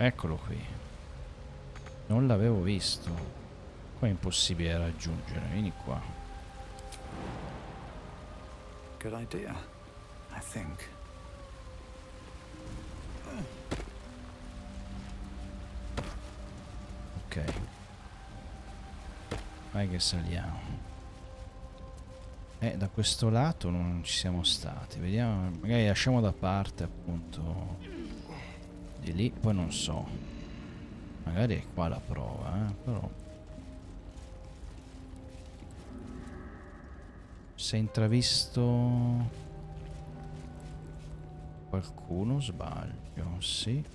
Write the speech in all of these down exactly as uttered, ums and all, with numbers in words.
Eccolo qui. Non l'avevo visto. Qua è impossibile raggiungere. Vieni qua. Good idea, I think. Ok. Vai che saliamo. Eh, da questo lato non ci siamo stati. Vediamo, magari lasciamo da parte appunto di lì, poi non so. Magari è qua la prova, eh, però. Si è intravisto qualcuno, sbaglio, sì.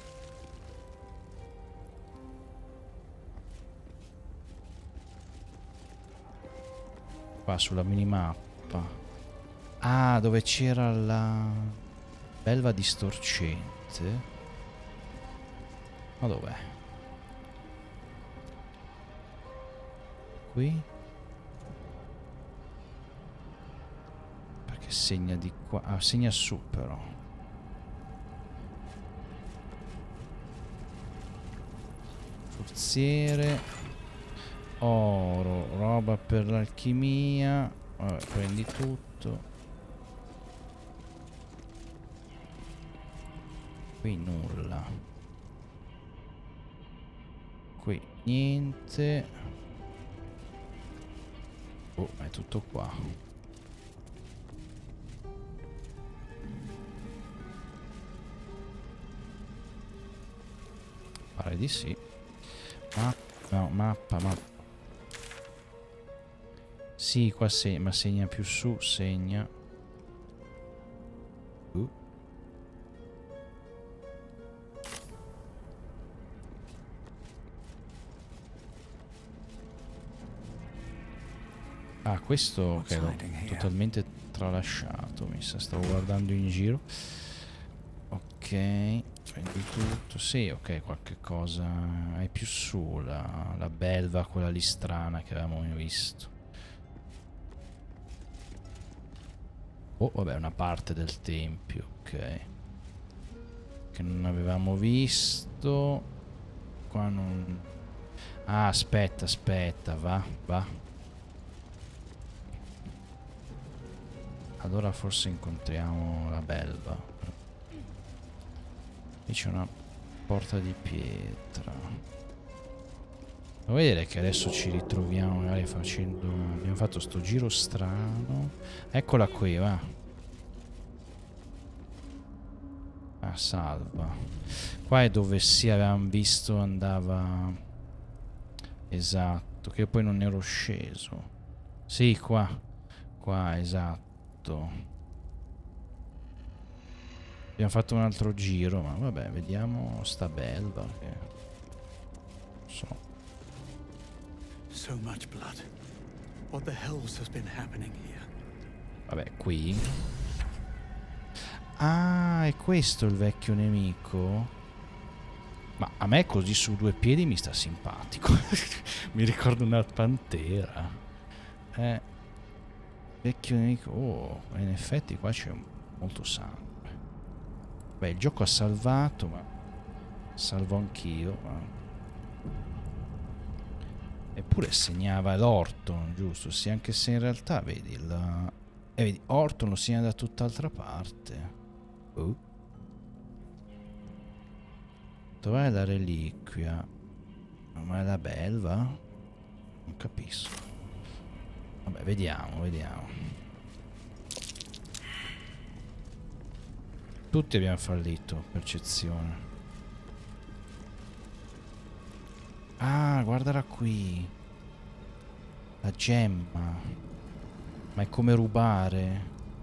Qua sulla minimappa. Ah, dove c'era la belva distorcente. Ma dov'è? Qui? Perché segna di qua? Ah, segna su però. Forziere. Oro, roba per l'alchimia. Vabbè, prendi tutto. Qui nulla. Qui niente. Oh, è tutto qua. Pare di sì. Ma no, mappa, mappa. Sì, qua segna, ma segna più su, segna. Uh. Ah, questo che l'ho totalmente tralasciato, mi sa, stavo guardando in giro. Ok, prendi tutto. Sì, ok, qualche cosa è più su, la, la belva, quella lì strana che avevamo visto. Oh, vabbè, una parte del tempio, ok. Che non avevamo visto. Qua non... Ah, aspetta, aspetta, va, va. Allora forse incontriamo la belva. Qui c'è una porta di pietra. Devo vedere che adesso ci ritroviamo magari facendo... Abbiamo fatto sto giro strano. Eccola qui, va. Ah, salva. Qua è dove sì avevamo visto andava... Esatto, che io poi non ero sceso. Sì, qua. Qua, esatto. Abbiamo fatto un altro giro, ma vabbè, vediamo sta belva che... Non so. So much blood. What the hell's has been happening here? Vabbè, qui. Ah, è questo il vecchio nemico? Ma a me così su due piedi mi sta simpatico. Mi ricordo una pantera. Eh. Vecchio nemico. Oh, in effetti qua c'è molto sangue. Beh, il gioco ha salvato, ma... Salvo anch'io, ma... Eppure segnava l'Orton, giusto? Sì, anche se in realtà, vedi, il... Eh, vedi, Orton lo segna da tutt'altra parte. Oh. Dov'è la reliquia? Ma è la belva? Non capisco. Vabbè, vediamo, vediamo. Tutti abbiamo fallito, percezione. Ah, guardala qui. La gemma. Ma è come rubare.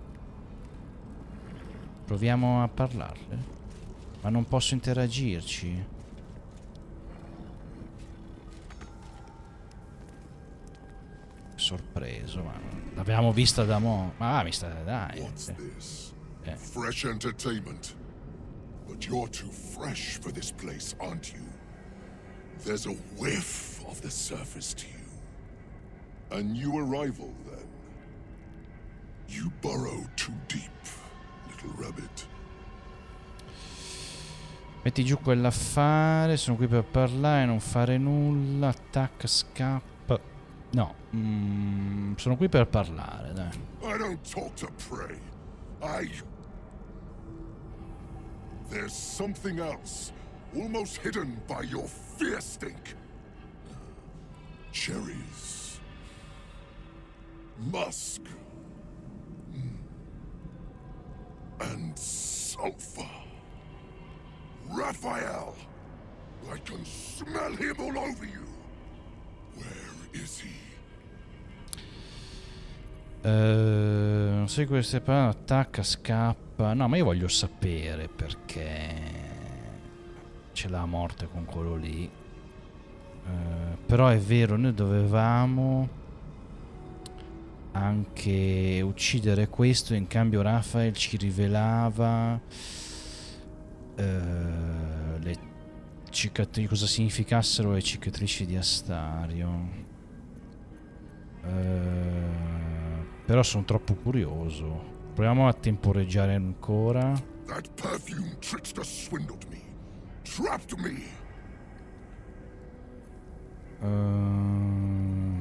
Proviamo a parlarle. Ma non posso interagirci. Sorpreso, ma l'avevamo vista da mo'. Ma ah, mi sta dai. What's this? Eh. Fresh entertainment. But you're too fresh for this place, aren't you? There's a whiff of the surface to you. A new arrival, then. You burrow too deep, little rabbit. Metti giù quell'affare, sono qui per parlare, non fare nulla, attacca, scappa. No, mm, sono qui per parlare, dai. I don't talk to prey. I... There's something else, almost hidden by your fear stink. Cherries. Musk. Mm. And sulfur. Raphael! I can smell him all over you. Where is he? Uh, non so di queste parole, attacca, scappa. No, ma io voglio sapere perché ce l'ha a morte con quello lì. Uh, però è vero, noi dovevamo anche uccidere questo, in cambio Raphael ci rivelava uh, le cicatrici, cosa significassero le cicatrici di Astario. Uh, però sono troppo curioso. Proviamo a temporeggiare ancora. That perfume trickster swindled me. Trapped me. Uh,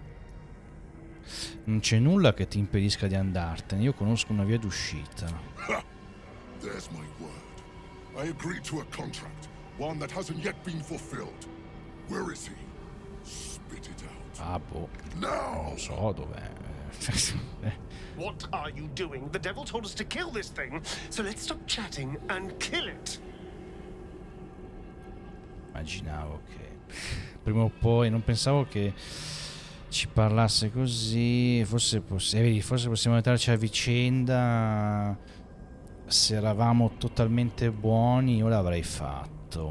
non c'è nulla che ti impedisca di andartene. Io conosco una via d'uscita. There's my word. I agreed to a contract, one that hasn't yet been fulfilled. Where is he? Spit it out. Ah, boh. Now. Non so dov'è. What are you doing? The devil told us to kill this thing, so let's stop chatting and kill it. Immaginavo che prima o poi, non pensavo che ci parlasse così. Forse, poss eh, forse possiamo aiutarci a vicenda. Se eravamo totalmente buoni io l'avrei fatto.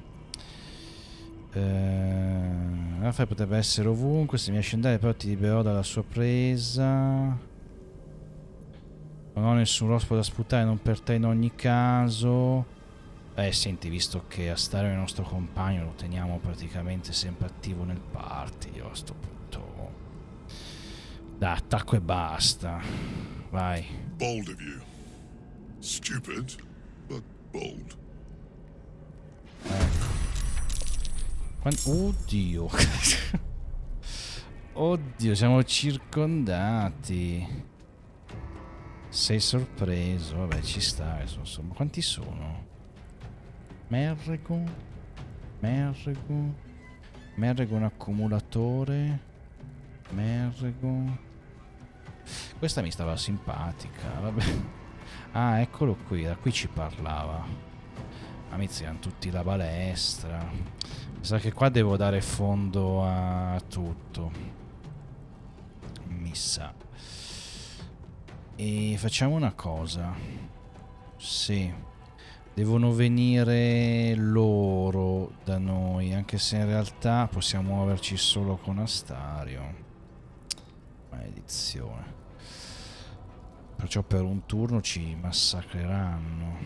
eh, Raffaele potrebbe essere ovunque. Se mi lasci andare però ti libererò dalla sua presa. Non ho nessun rospo da sputare, non per te in ogni caso. Eh senti, visto che Astario è il nostro compagno, lo teniamo praticamente sempre attivo nel party. Io a sto punto dai, attacco e basta. Vai. Bold of you. Stupid, but bold. Ecco. Quant Oddio. Oddio, siamo circondati. Sei sorpreso. Vabbè, ci sta. Insomma, quanti sono? Merrego. Merrego. Merrego un accumulatore. Merrego. Questa mi stava simpatica. Vabbè. Ah, eccolo qui. Da qui ci parlava. Amici, hanno tutti la balestra. Mi sa che qua devo dare fondo a tutto. Mi sa. E facciamo una cosa. Sì. Devono venire loro da noi, anche se in realtà possiamo muoverci solo con Astario. Maledizione. Perciò per un turno ci massacreranno.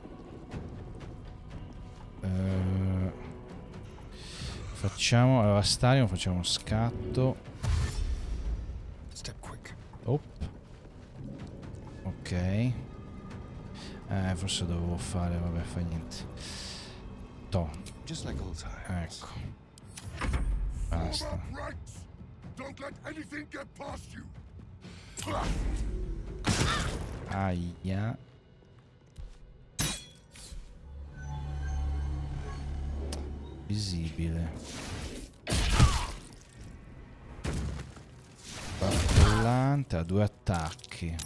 Eh, facciamo... Allora, Astario facciamo uno scatto. Step quick. Oh. Ok. Eh, forse dovevo fare, vabbè, fa niente. To. Ecco. Basta. Aia. Visibile. Barcollante, ha due attacchi.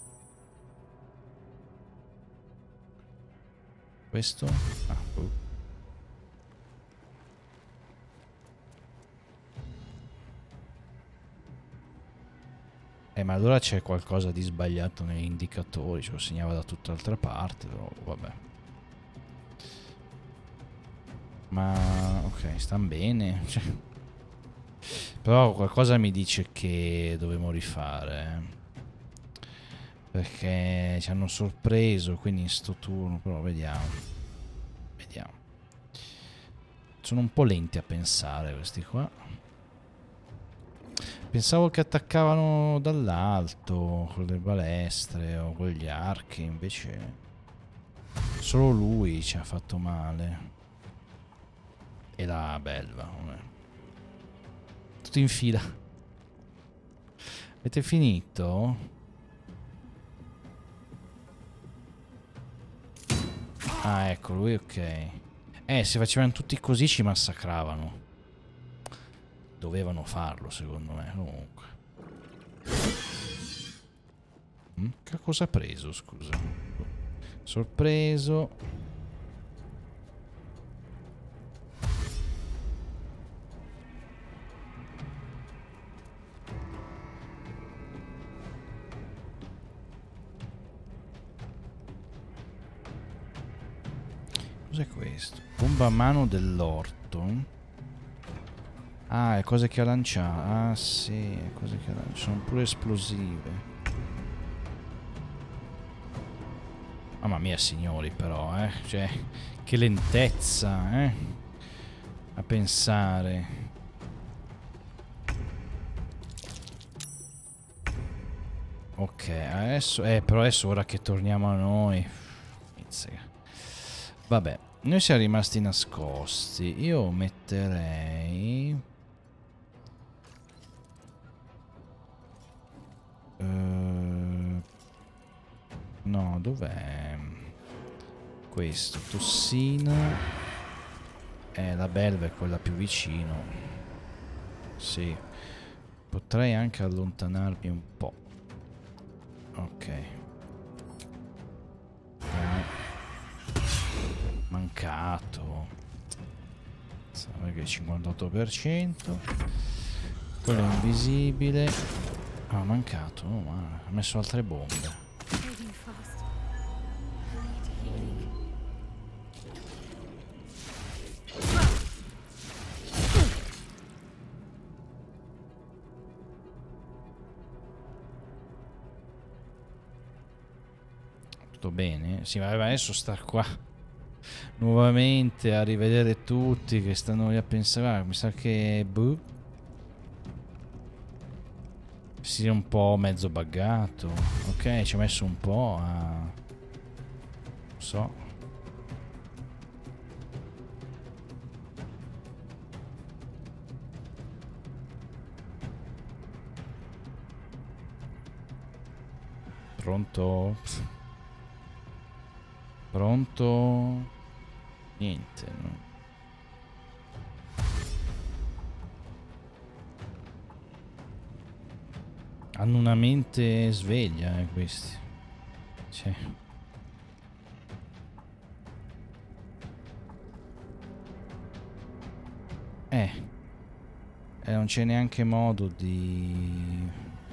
Questo? Ah, oh. Eh, ma allora c'è qualcosa di sbagliato negli indicatori, ce lo segnava da tutt'altra parte, però vabbè. Ma ok, stanno bene. Cioè, però qualcosa mi dice che dovremmo rifare. Eh. Perché ci hanno sorpreso, quindi in sto turno, però vediamo. Vediamo. Sono un po' lenti a pensare questi qua. Pensavo che attaccavano dall'alto con le balestre o con gli archi, invece Solo lui ci ha fatto male. E la belva, vabbè. Tutto in fila. Avete finito? Ah, ecco, lui ok. Eh, se facevano tutti così ci massacravano. Dovevano farlo, secondo me, comunque. Mm? Che cosa ha preso, scusa? Sorpreso. Cos'è questo? Bomba a mano dell'orto. Ah, le cose che ha lanciato. Ah, sì, le cose che ha lanciato. Sono pure esplosive. Mamma mia, signori, però, eh. Cioè, che lentezza, eh. A pensare. Ok, adesso... Eh, però adesso ora che torniamo a noi... Inizia. Vabbè, noi siamo rimasti nascosti. Io metterei... Uh, no, dov'è? Questo, tossina. Eh, la belva è quella più vicino. Sì. Potrei anche allontanarmi un po'. Ok. Eh. Mancato. Sapete che cinquantotto per cento. Quello è invisibile. Ah, mancato. Oh, ma ha messo altre bombe. Tutto bene? Sì, ma adesso sta qua nuovamente a rivedere tutti che stanno lì a pensare. Mi sa che boh, si è un po' mezzo buggato. Ok, ci ha messo un po' a... non so. Pronto? Pronto? Niente, no? Hanno una mente sveglia, eh, questi. Cioè. Eh. E non c'è neanche modo di...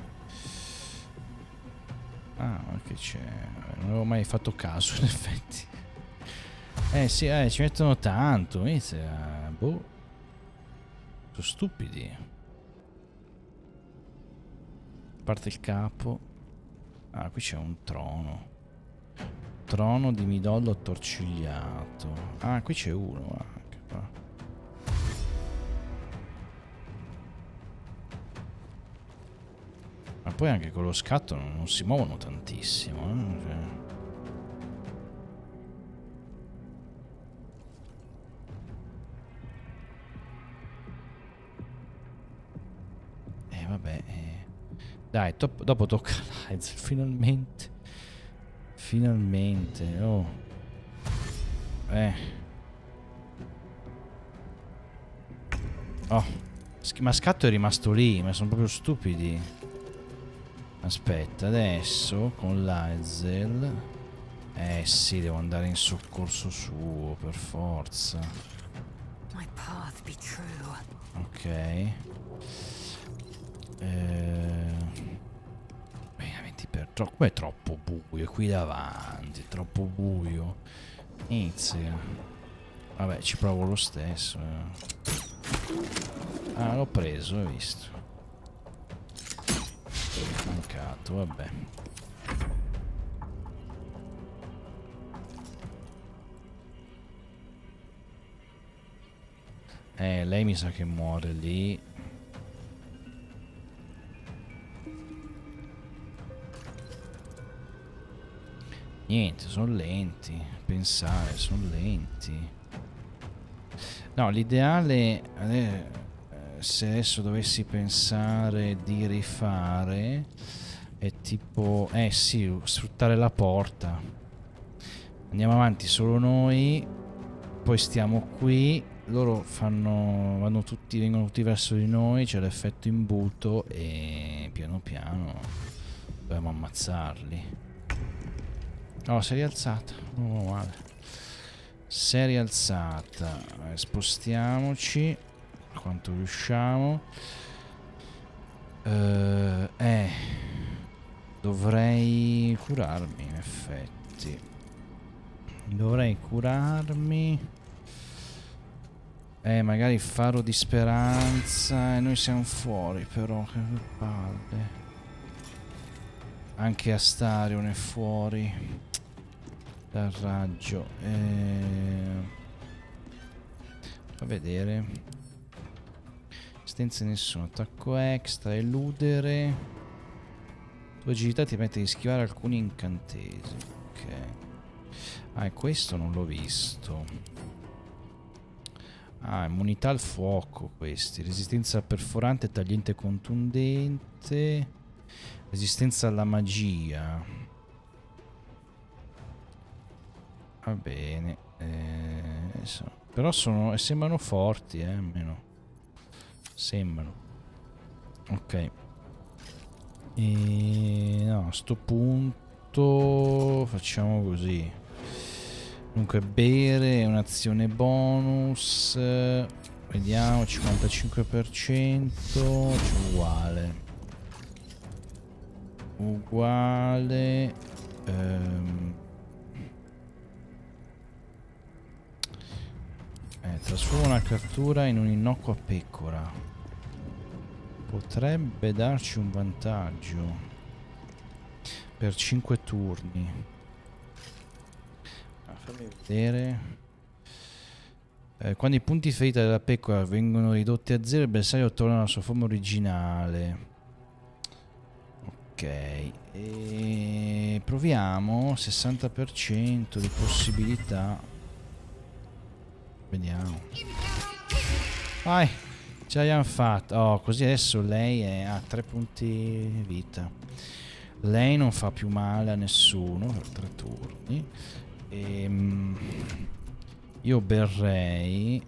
Ah, ma che c'è? Non avevo mai fatto caso, in effetti. Eh sì, eh, ci mettono tanto. Inizia. Boh. Sono stupidi. A parte il capo. Ah, qui c'è un trono. Trono di midollo attorcigliato. Ah, qui c'è uno anche qua. Ma poi anche con lo scatto non, non si muovono tantissimo, eh? Cioè... Eh vabbè, eh. Dai, top, dopo tocca a Lae'zel, finalmente. Finalmente, oh. Eh. Oh. Ma scatto è rimasto lì, ma sono proprio stupidi. Aspetta, adesso con Lae'zel. Eh sì, devo andare in soccorso suo, per forza. Ok. Eh... venti per troppo. Come è troppo buio? È qui davanti, è troppo buio. Inizia. Vabbè, ci provo lo stesso. Eh. Ah, l'ho preso, hai visto. Mancato, vabbè. Eh, lei mi sa che muore lì. Niente, sono lenti. Pensare, sono lenti. No, l'ideale, eh, se adesso dovessi pensare di rifare, è tipo, eh sì, sfruttare la porta. Andiamo avanti solo noi, poi stiamo qui, loro fanno, vanno tutti, vengono tutti verso di noi, c'è l'effetto imbuto e piano piano dobbiamo ammazzarli. Oh, si è rialzata, non oh, male. Si è rialzata, eh, spostiamoci quanto riusciamo. Uh, eh, dovrei curarmi in effetti. Dovrei curarmi. Eh, magari faro di speranza e noi siamo fuori, però che palle. Anche Astarion è fuori dal raggio. Eh... Fa vedere. Senza nessuno. Attacco extra, eludere. Tua agilità ti permette di schivare alcuni incantesimi. Ok. Ah, e questo non l'ho visto. Ah, immunità al fuoco questi. Resistenza perforante, tagliente contundente. Resistenza alla magia. Va bene. Eh, so. Però sono, sembrano forti, eh, almeno. Sembrano. Ok. E no, a sto punto facciamo così. Dunque bere è un'azione bonus. Vediamo, cinquantacinque per cento. Uguale. Uguale. Ehm. Eh, trasforma una cattura in un'innocua pecora. Potrebbe darci un vantaggio. Per cinque turni. Ah, fammi vedere. Eh, quando i punti ferita della pecora vengono ridotti a zero, il bersaglio torna alla sua forma originale. Ok, e proviamo sessanta per cento di possibilità. Vediamo. Vai, ce l'abbiamo fatta. Oh, così adesso lei è a tre punti vita. Lei non fa più male a nessuno per tre turni. E, um, io berrei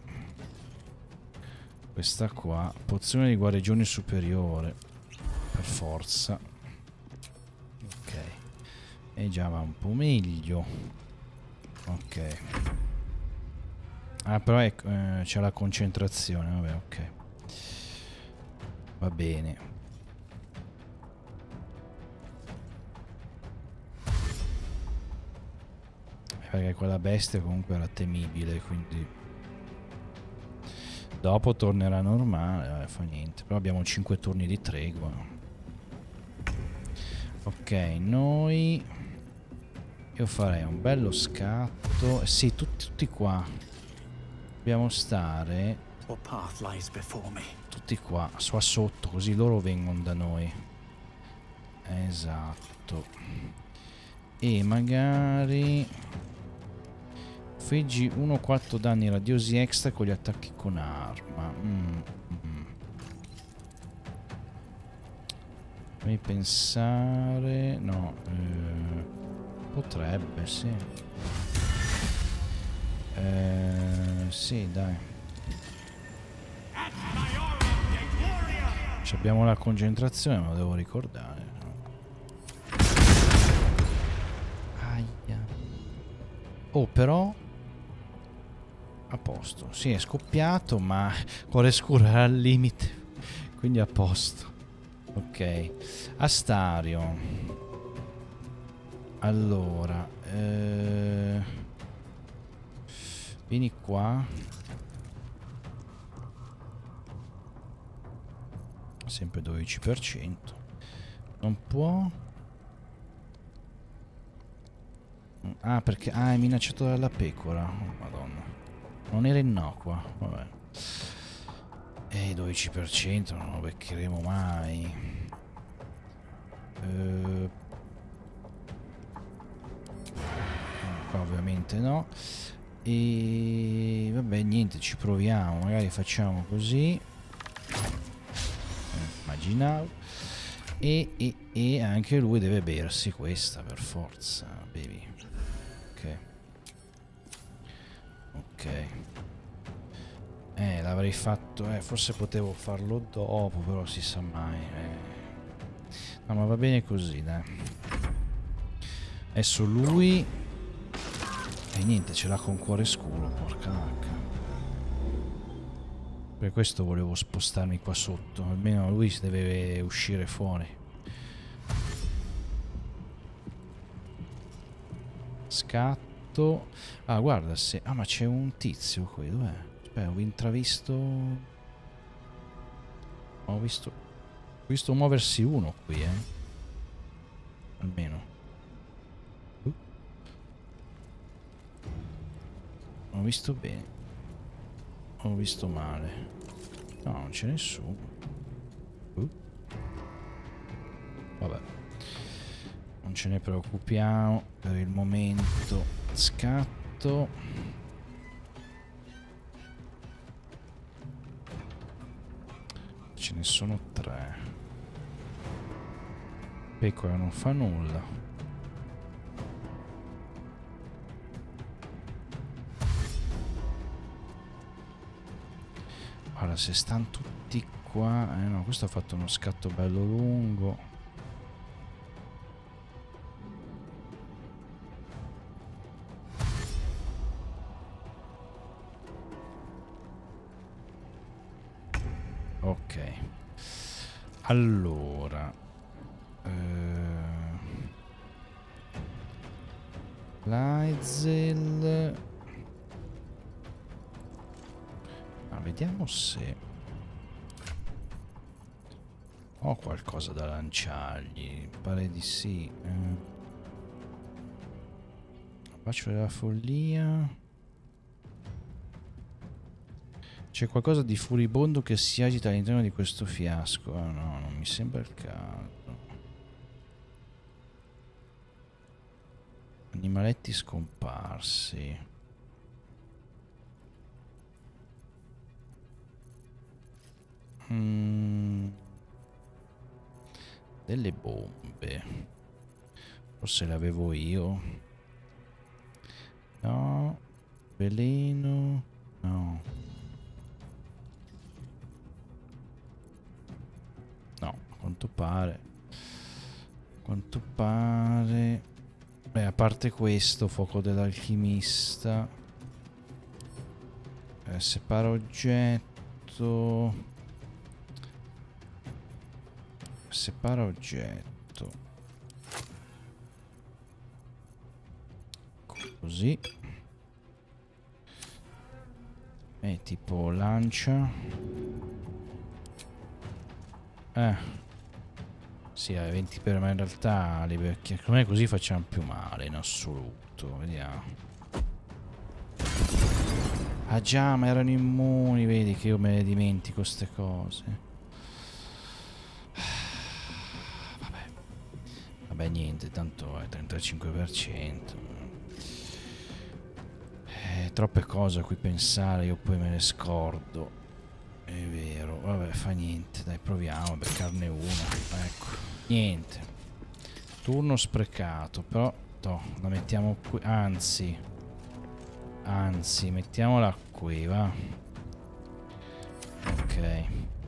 questa qua, pozione di guarigione superiore, per forza. Ok, e già va un po' meglio. Ok. Ah, però eh, c'è la concentrazione, vabbè, ok. Va bene. Perché quella bestia comunque era temibile, quindi dopo tornerà normale, vabbè, fa niente. Però abbiamo cinque turni di tregua. Ok, noi... Io farei un bello scatto. Sì, tutti, tutti qua. Dobbiamo stare tutti qua, qua sotto, così loro vengono da noi. Esatto. E magari feggi uno quattro danni radiosi extra con gli attacchi con arma. mm. Mm. Fammi pensare. No, eh, potrebbe, sì. Eh, sì, dai. Ci abbiamo la concentrazione, me lo devo ricordare. Aia. Oh, però a posto. Sì, è scoppiato, ma cuore scuro era al limite, quindi a posto. Ok. Astario. Allora, eh... vieni qua. Sempre dodici per cento. Non può. Ah, perché... Ah, è minacciato dalla pecora. Oh, madonna. Non era innocua. Vabbè. E dodici per cento non lo beccheremo mai. Eh... Qua ovviamente no. E vabbè, niente, ci proviamo. Magari facciamo così. Eh, immaginavo. E, e, e anche lui deve bersi questa per forza, baby. Ok. Ok. Eh, l'avrei fatto... Eh, forse potevo farlo dopo, però si sa mai. Eh. No, ma va bene così, dai. Adesso lui... E niente, ce l'ha con cuore scuro, porca vacca. Per questo volevo spostarmi qua sotto. Almeno lui si deve uscire fuori. Scatto. Ah, guarda se... Ah, ma c'è un tizio qui, dov'è? Aspetta, ho intravisto... Ho visto... Ho visto muoversi uno qui, eh. Almeno. Uh. Ho visto bene. Ho visto male. No, non c'è nessuno. Uh. Vabbè. Non ce ne preoccupiamo per il momento. Scatto. Ce ne sono tre. Pecora non fa nulla. Guarda, se stanno tutti qua... Eh no, questo ha fatto uno scatto bello lungo. Ok. Allora... Eh, Laezel... Ma vediamo se ho qualcosa da lanciargli. Pare di sì. Eh. Faccio della follia. C'è qualcosa di furibondo che si agita all'interno di questo fiasco. Oh no, non mi sembra il caso. Animaletti scomparsi. Mm. Delle bombe. Forse le avevo io. No. Veleno. No. No, a quanto pare. A quanto pare. Beh, a parte questo, fuoco dell'alchimista. Eh, separa oggetto. Separa oggetto. Così. E tipo lancia. Eh. Sì, hai venti per me in realtà li perché secondo me così facciamo più male in assoluto. Vediamo. Ah già, ma erano immuni, vedi che io me ne dimentico queste cose. Vabbè, niente, tanto è trentacinque per cento. Eh, troppe cose a cui pensare, io poi me ne scordo. È vero, vabbè, fa niente, dai, proviamo a beccarne una. Ecco, niente. Turno sprecato, però toh, la mettiamo qui, anzi. Anzi, mettiamola qui, va. Ok.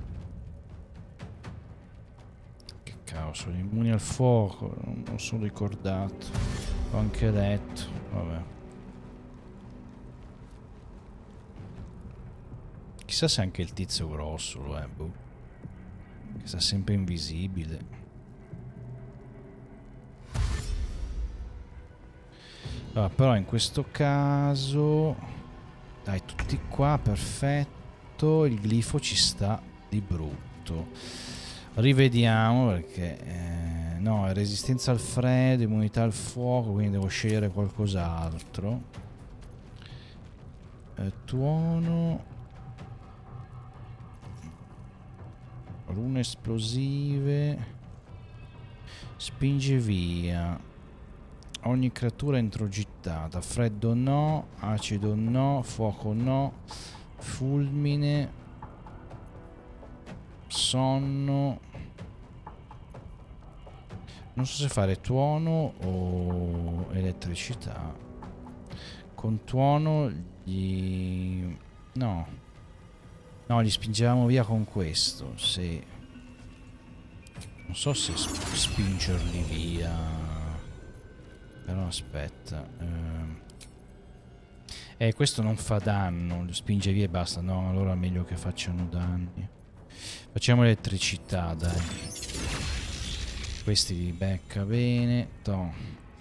Cavolo, sono immuni al fuoco, non sono ricordato. L'ho anche letto, vabbè. Chissà se anche il tizio grosso lo è, boh. Che sta sempre invisibile. Allora, però in questo caso... Dai, tutti qua, perfetto. Il glifo ci sta di brutto. Rivediamo perché eh, no, è resistenza al freddo, immunità al fuoco, quindi devo scegliere qualcos'altro. Eh, tuono, rune esplosive, spinge via ogni creatura entro G elettricità. Freddo no, acido no, fuoco no, fulmine, sonno. Non so se fare tuono o elettricità. Con tuono gli... no. No, li spingevamo via con questo, sì. Non so se sp spingerli via. Però aspetta. Eh, eh, questo non fa danno, lo spinge via e basta. No, allora è meglio che facciano danni. Facciamo elettricità, dai. Questi li becca bene. Toh.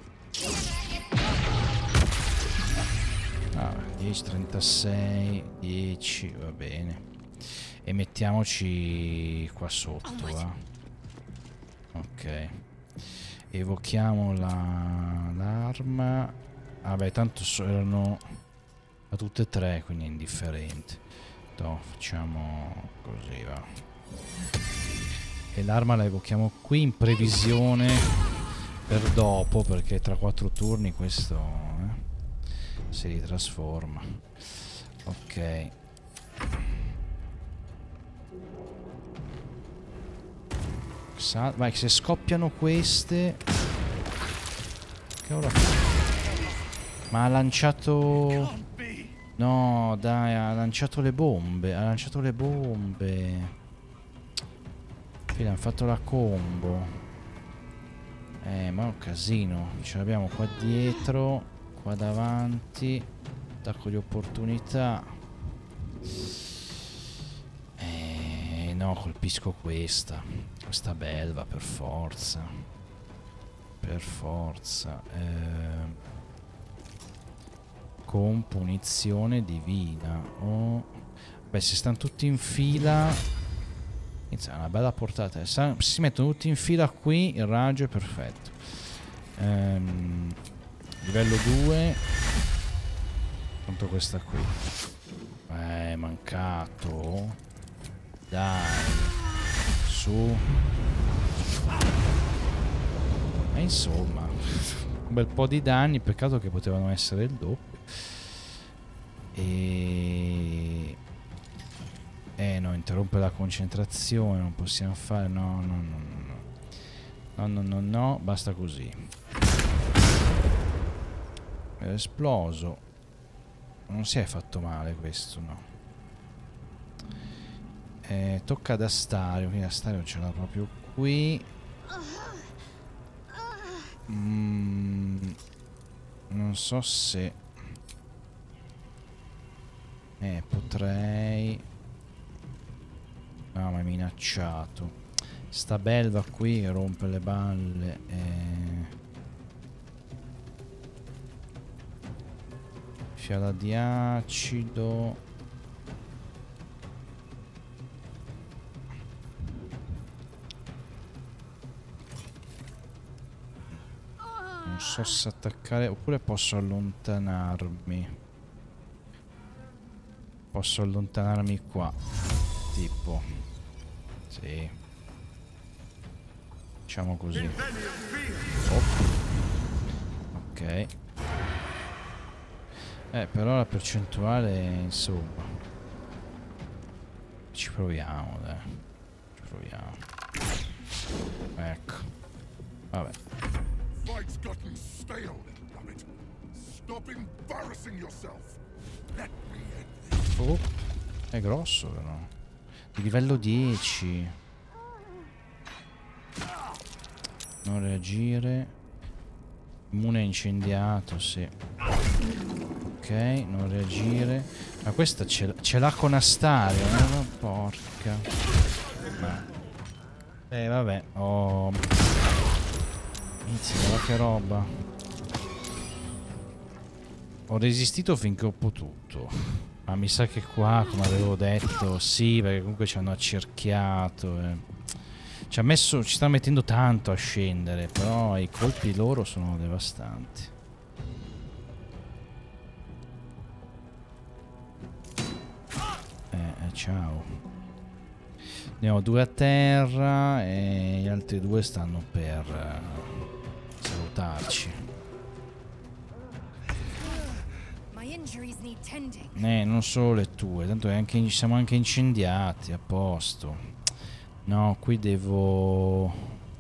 Ah, dieci, trentasei, dieci, va bene. E mettiamoci qua sotto, va. Ok. Evochiamo la l'arma. Vabbè, tanto so, erano a tutte e tre, quindi è indifferente. Toh, facciamo così, va. E l'arma la evochiamo qui in previsione per dopo, perché tra quattro turni questo eh, si ritrasforma. Ok. Sa vai, se scoppiano queste... Che ora fa? Ma ha lanciato... No, dai, ha lanciato le bombe. Ha lanciato le bombe. Hanno fatto la combo. Eh, ma è un casino. Ce l'abbiamo qua dietro, qua davanti. Attacco di opportunità. Eh, no, colpisco questa. Questa belva per forza. Per forza. Eh, con punizione divina. Oh. Beh, se stanno tutti in fila... Inizia una bella portata. Se si mettono tutti in fila qui, il raggio è perfetto. Ehm, livello due contro questa qui. Eh, mancato. Dai. Su. E insomma, un bel po' di danni. Peccato che potevano essere il doppio. E... Eh no, interrompe la concentrazione, non possiamo fare, no, no, no, no, no, no, no, no, basta così. È esploso. Non si è fatto male questo, no. Eh, tocca ad Astario, quindi Astario ce l'ha proprio qui. Mm, non so se... Eh, potrei... No, ma è minacciato. Sta belva qui rompe le balle. Eh. Fiala di acido. Non so se attaccare oppure posso allontanarmi. Posso allontanarmi qua. Tipo. Sì. Facciamo così. Oh. Ok. Eh, però la percentuale, insomma. Ci proviamo, dai. Ci proviamo. Ecco. Vabbè. Oh. È grosso, però. Di livello dieci. Non reagire. Immune incendiato, sì. Ok, non reagire. Ma questa ce l'ha con Astario, no? Porca. Ma. Eh vabbè. Oh. Inizia, che roba. Ho resistito finché ho potuto. Ma mi sa che qua, come avevo detto, sì, perché comunque ci hanno accerchiato. Eh. Ci ha messo, ci sta mettendo tanto a scendere, però i colpi loro sono devastanti. Eh, eh, ciao. Ne ho due a terra e gli altri due stanno per uh, salutarci. Eh, non solo le tue, tanto è anche, siamo anche incendiati, a posto. No, qui devo...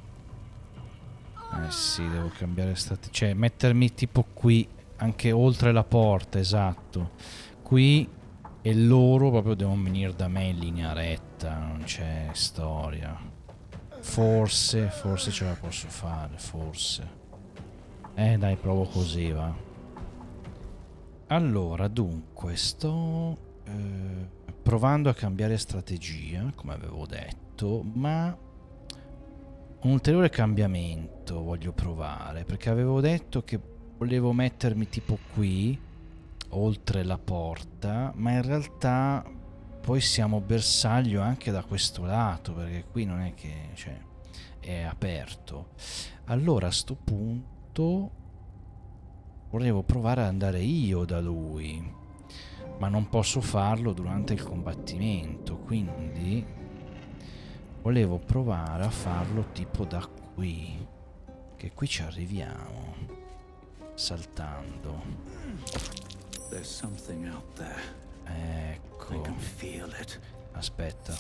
Eh sì, devo cambiare strategia. Cioè, mettermi tipo qui, anche oltre la porta, esatto. Qui e loro proprio devono venire da me in linea retta, non c'è storia. Forse, forse ce la posso fare, forse. Eh dai, provo così, va. Allora, dunque, sto eh, provando a cambiare strategia, come avevo detto, ma un ulteriore cambiamento voglio provare, perché avevo detto che volevo mettermi tipo qui, oltre la porta, ma in realtà poi siamo bersaglio anche da questo lato, perché qui non è che, cioè, è aperto. Allora a sto punto volevo provare ad andare io da lui, ma non posso farlo durante il combattimento, quindi volevo provare a farlo tipo da qui, che qui ci arriviamo saltando. There's something out there. Ecco. I can feel it. Aspetta.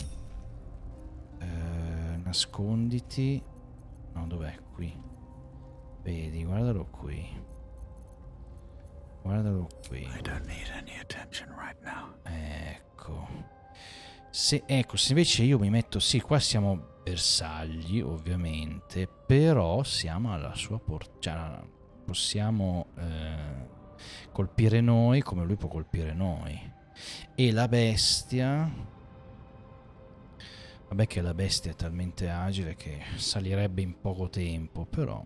Eh, nasconditi. No, dov'è? Qui. Vedi, guardalo qui. Guardalo qui. I don't need any attention right now. Ecco. Se, ecco, se invece io mi metto... Sì, qua siamo bersagli, ovviamente, però siamo alla sua portata. Cioè, possiamo eh, colpire noi come lui può colpire noi. E la bestia... Vabbè che la bestia è talmente agile che salirebbe in poco tempo, però...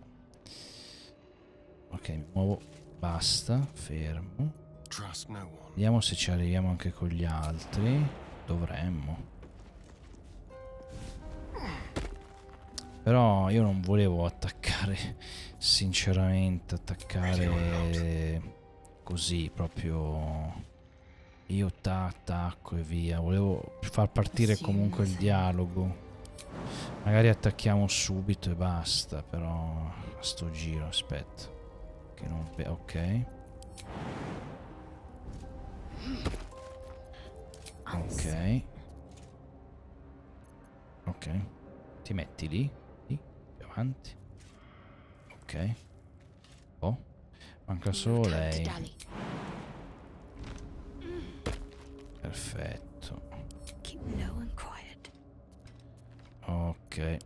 Ok, mi muovo... Basta, fermo. Vediamo se ci arriviamo anche con gli altri. Dovremmo. Però io non volevo attaccare, sinceramente, attaccare così, proprio io ta, attacco e via. Volevo far partire comunque il dialogo. Magari attacchiamo subito e basta, però a sto giro, aspetta. Che non... ok. Ok. Ok. Ti metti lì? Lì? Più avanti. Ok. Oh. Manca solo lei. Perfetto. Ok.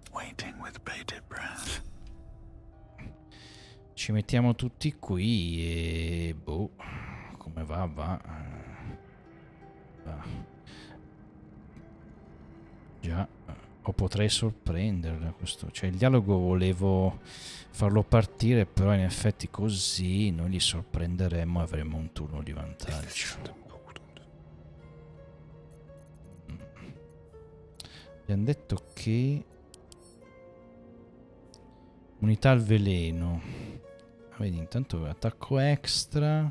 Ci mettiamo tutti qui e... boh. Come va? Va. Va. Già. O potrei sorprenderla questo. Cioè il dialogo volevo farlo partire, però in effetti così noi li sorprenderemmo e avremmo un turno di vantaggio. Abbiamo detto che... unità al veleno. Vedi, intanto attacco extra.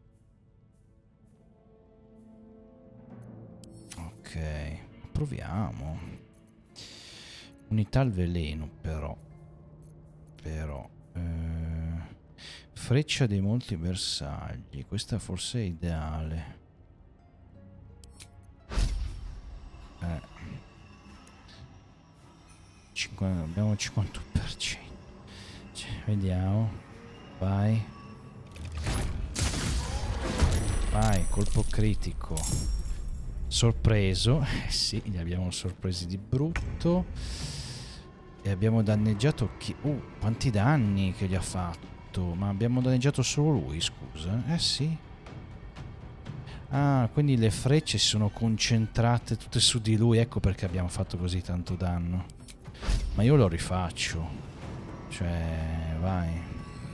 Ok, proviamo. Unità al veleno, però. Però. Eh, freccia dei molti bersagli. Questa forse è ideale. Eh. cinquanta, abbiamo il cinquantuno per cento. Cioè, vediamo. Vai. Vai, colpo critico. Sorpreso. Eh sì, li abbiamo sorpresi di brutto. E abbiamo danneggiato chi... Uh, quanti danni che gli ha fatto. Ma abbiamo danneggiato solo lui, scusa. Eh sì. Ah, quindi le frecce si sono concentrate tutte su di lui. Ecco perché abbiamo fatto così tanto danno. Ma io lo rifaccio. Cioè, vai.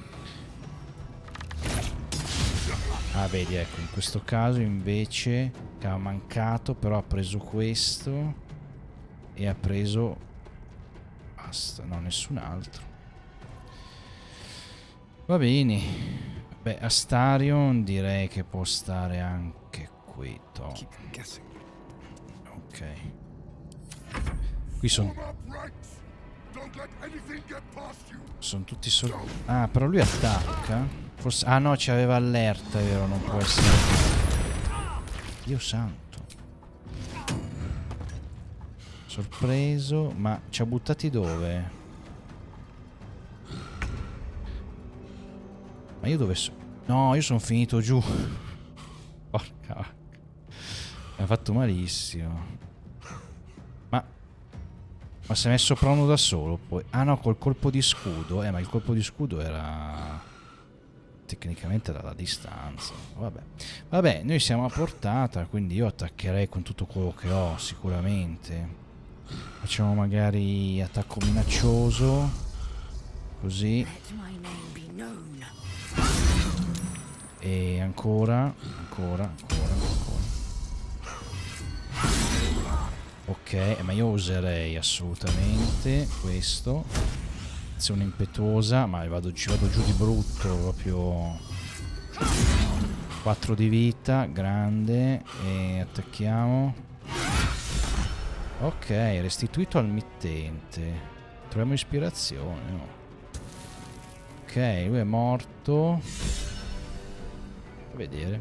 Ah, vedi, ecco, in questo caso invece che ha mancato, però ha preso questo e ha preso... basta, no, nessun altro. Va bene. Beh, Astarion direi che può stare anche qui. Ok. Qui sono... sono tutti solo... ah, però lui attacca. Forse... Ah no, c'aveva allerta, è vero, non può essere... Dio santo. Sorpreso, ma ci ha buttati dove? Ma io dove sono? No, io sono finito giù. Porca vacca. Mi ha fatto malissimo. Ma... Ma si è messo prono da solo poi. Ah no, col colpo di scudo. Eh, ma il colpo di scudo era... Tecnicamente dalla distanza. Vabbè. Vabbè, noi siamo a portata, quindi io attaccherei con tutto quello che ho, sicuramente. Facciamo magari attacco minaccioso. Così. E ancora, ancora, ancora, ancora. Ok, ma io userei assolutamente questo. Azione impetuosa, ma vado, ci vado giù di brutto, proprio quattro di vita, grande, e attacchiamo. Ok, restituito al mittente. Troviamo ispirazione, no? Ok, lui è morto. A vedere.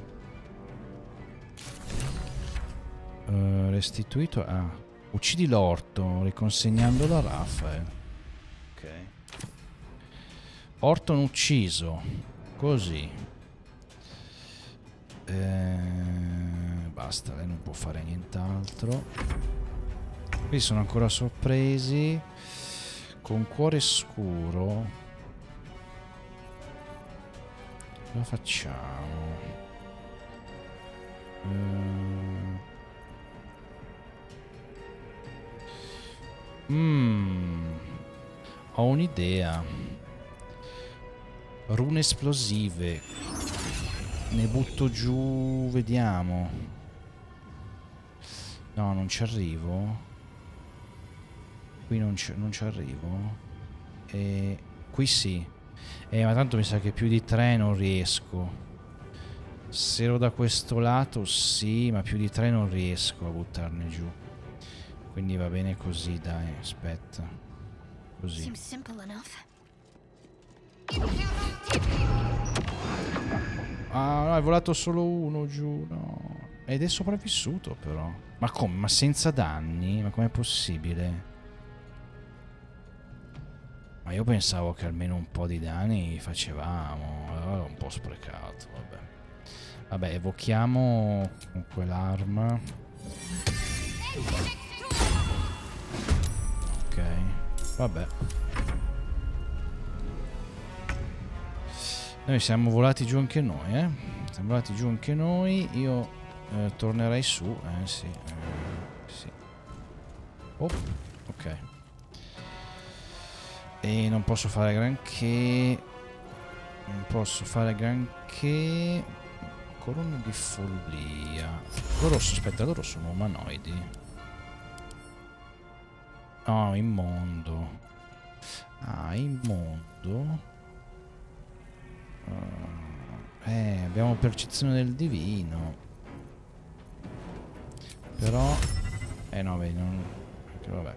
Uh, restituito. Ah, uccidi l'orto, riconsegnandolo a Raphael. Ok. Orton ucciso. Così. Eh, basta, lei non può fare nient'altro. Qui sono ancora sorpresi. Con cuore scuro. Cosa facciamo? Mmm. Ho un'idea. Rune esplosive. Ne butto giù. Vediamo. No, non ci arrivo. Qui non ci, non ci arrivo. E qui sì. Eh, ma tanto mi sa che più di tre non riesco. Se ero da questo lato sì, ma più di tre non riesco a buttarne giù. Quindi va bene così, dai, aspetta. Così. Ah no, è volato solo uno giù, no. Ed è sopravvissuto però. Ma come? Ma senza danni? Ma com'è possibile? Ma io pensavo che almeno un po' di danni facevamo. Allora un po' sprecato, vabbè. Vabbè, evochiamo con quell'arma. Ok, vabbè. Noi siamo volati giù anche noi, eh. Siamo volati giù anche noi. Io eh, tornerei su, eh sì. Eh, sì. Oh, ok. E non posso fare granché. Non posso fare granché. Corona di follia. Loro, aspetta, loro sono umanoidi. No, immondo. Ah, immondo. Uh, eh, abbiamo percezione del divino. Però. Eh no, vedi, non. Vabbè.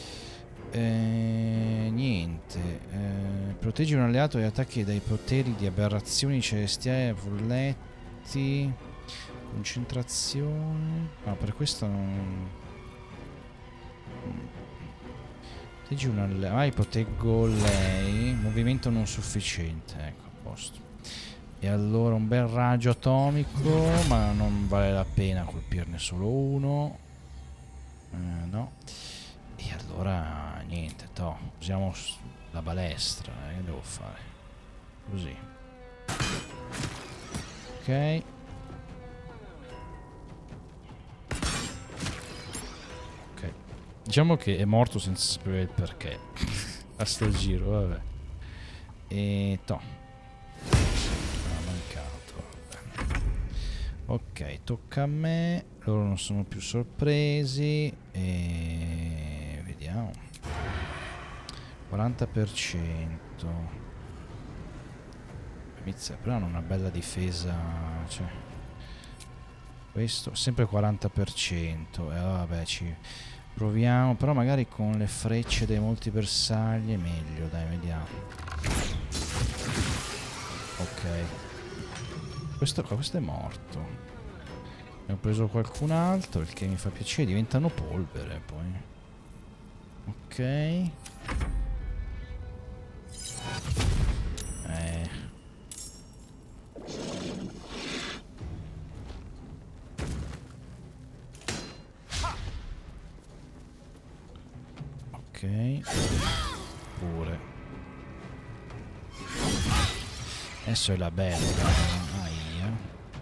Eh, niente. Eh, proteggi un alleato dagli attacchi dai poteri di aberrazioni celestiali, folletti. Concentrazione. No, per questo non. Proteggi un alleato. Ah, proteggo lei. Movimento non sufficiente. Ecco, a posto. E allora un bel raggio atomico. Ma non vale la pena colpirne solo uno. Eh, no. E allora niente, toh, usiamo la balestra, eh, che devo fare? Così. Ok. Ok. Diciamo che è morto senza sapere il perché. A sto giro, vabbè. E toh. Ha mancato. Vabbè. Ok, tocca a me. Loro non sono più sorpresi. E... vediamo. quaranta per cento. Mizza, però hanno una bella difesa. Cioè, questo sempre quaranta per cento. E eh, vabbè, ci proviamo. Però magari con le frecce dei molti bersagli è meglio. Dai, vediamo. Ok. Questo qua, questo è morto. Ne ho preso qualcun altro, il che mi fa piacere. Diventano polvere poi. Ok. Eh. Ok. Pure. Adesso è la bella. Aia.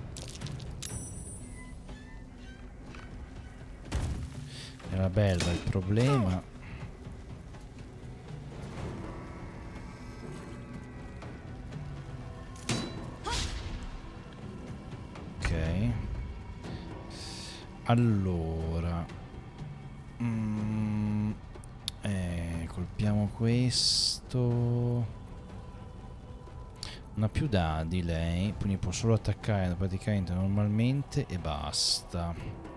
Era bella il problema. Ok. Allora. Mm, eh, colpiamo questo. Non ha più dadi lei, quindi può solo attaccare praticamente normalmente e basta.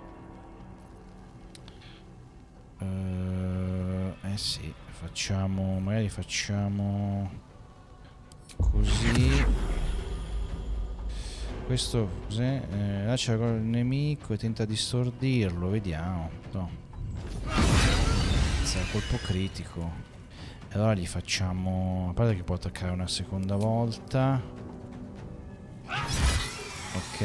Uh, eh sì, facciamo, magari facciamo così. Questo cos'è? Eh, lascia il nemico e tenta di stordirlo, vediamo. No. È colpo critico. E allora gli facciamo, a parte che può attaccare una seconda volta. Ok.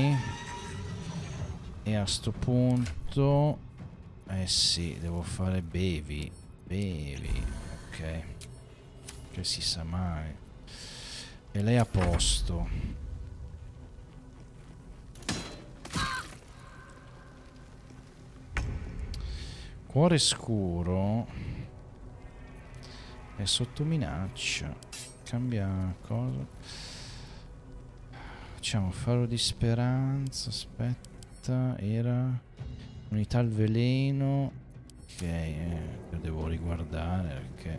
E a sto punto, eh sì, devo fare bevi. Bevi. Ok. Che si sa mai. E lei a posto. Cuore scuro è sotto minaccia. Cambia cosa? Facciamo faro di speranza. Aspetta, era unità al veleno. Ok, eh, lo devo riguardare perché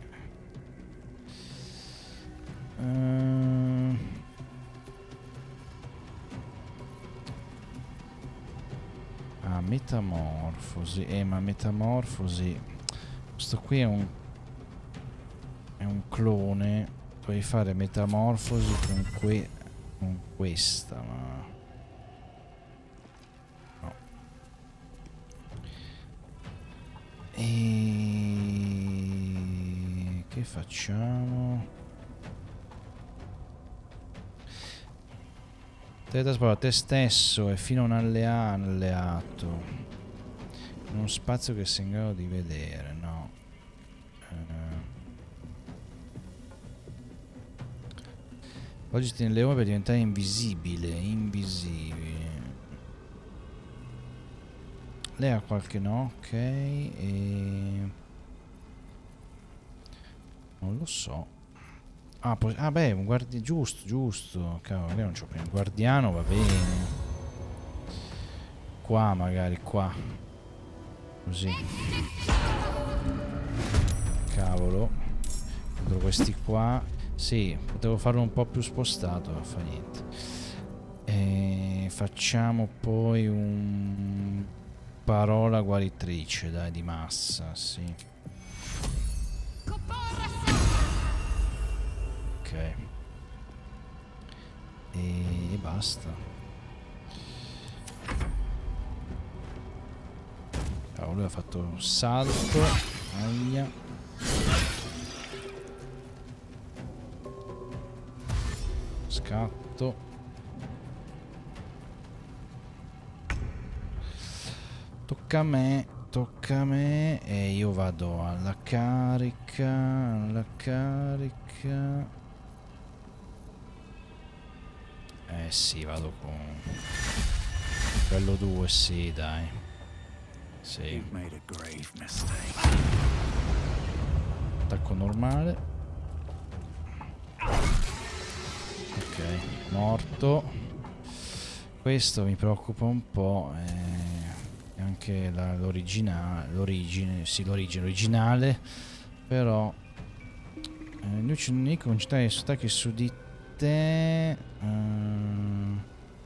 uh... ah, metamorfosi. Eh, ma metamorfosi, questo qui è un è un clone. Puoi fare metamorfosi con, que con questa, ma no. E che facciamo? Teletrasporta te stesso e fino a un allea alleato in uno spazio che sei in grado di vedere, no? Oggi tiene le ore per diventare invisibile, invisibile. Lei ha qualche no, ok, e non lo so. Ah, ah beh, un guardiano, giusto, giusto. Cavolo, magari non c'ho più un guardiano, va bene. Qua magari, qua. Così. Cavolo. Contro questi qua. Sì, potevo farlo un po' più spostato, non fa niente. E facciamo poi un parola guaritrice, dai, di massa, sì. Ok. E, e basta. Oh, lui ha fatto un salto. Aia. Scatto. Tocca a me, tocca a me e io vado alla carica, alla carica. Eh sì, vado con quello due, sì, dai. Sì. Attacco normale. Ok, morto. Questo mi preoccupa un po'. Eh, anche l'originale. L'origine. Sì, l'origine originale. Però. Eh, lui c'è un nemico con città di attacchi su di te. Uh,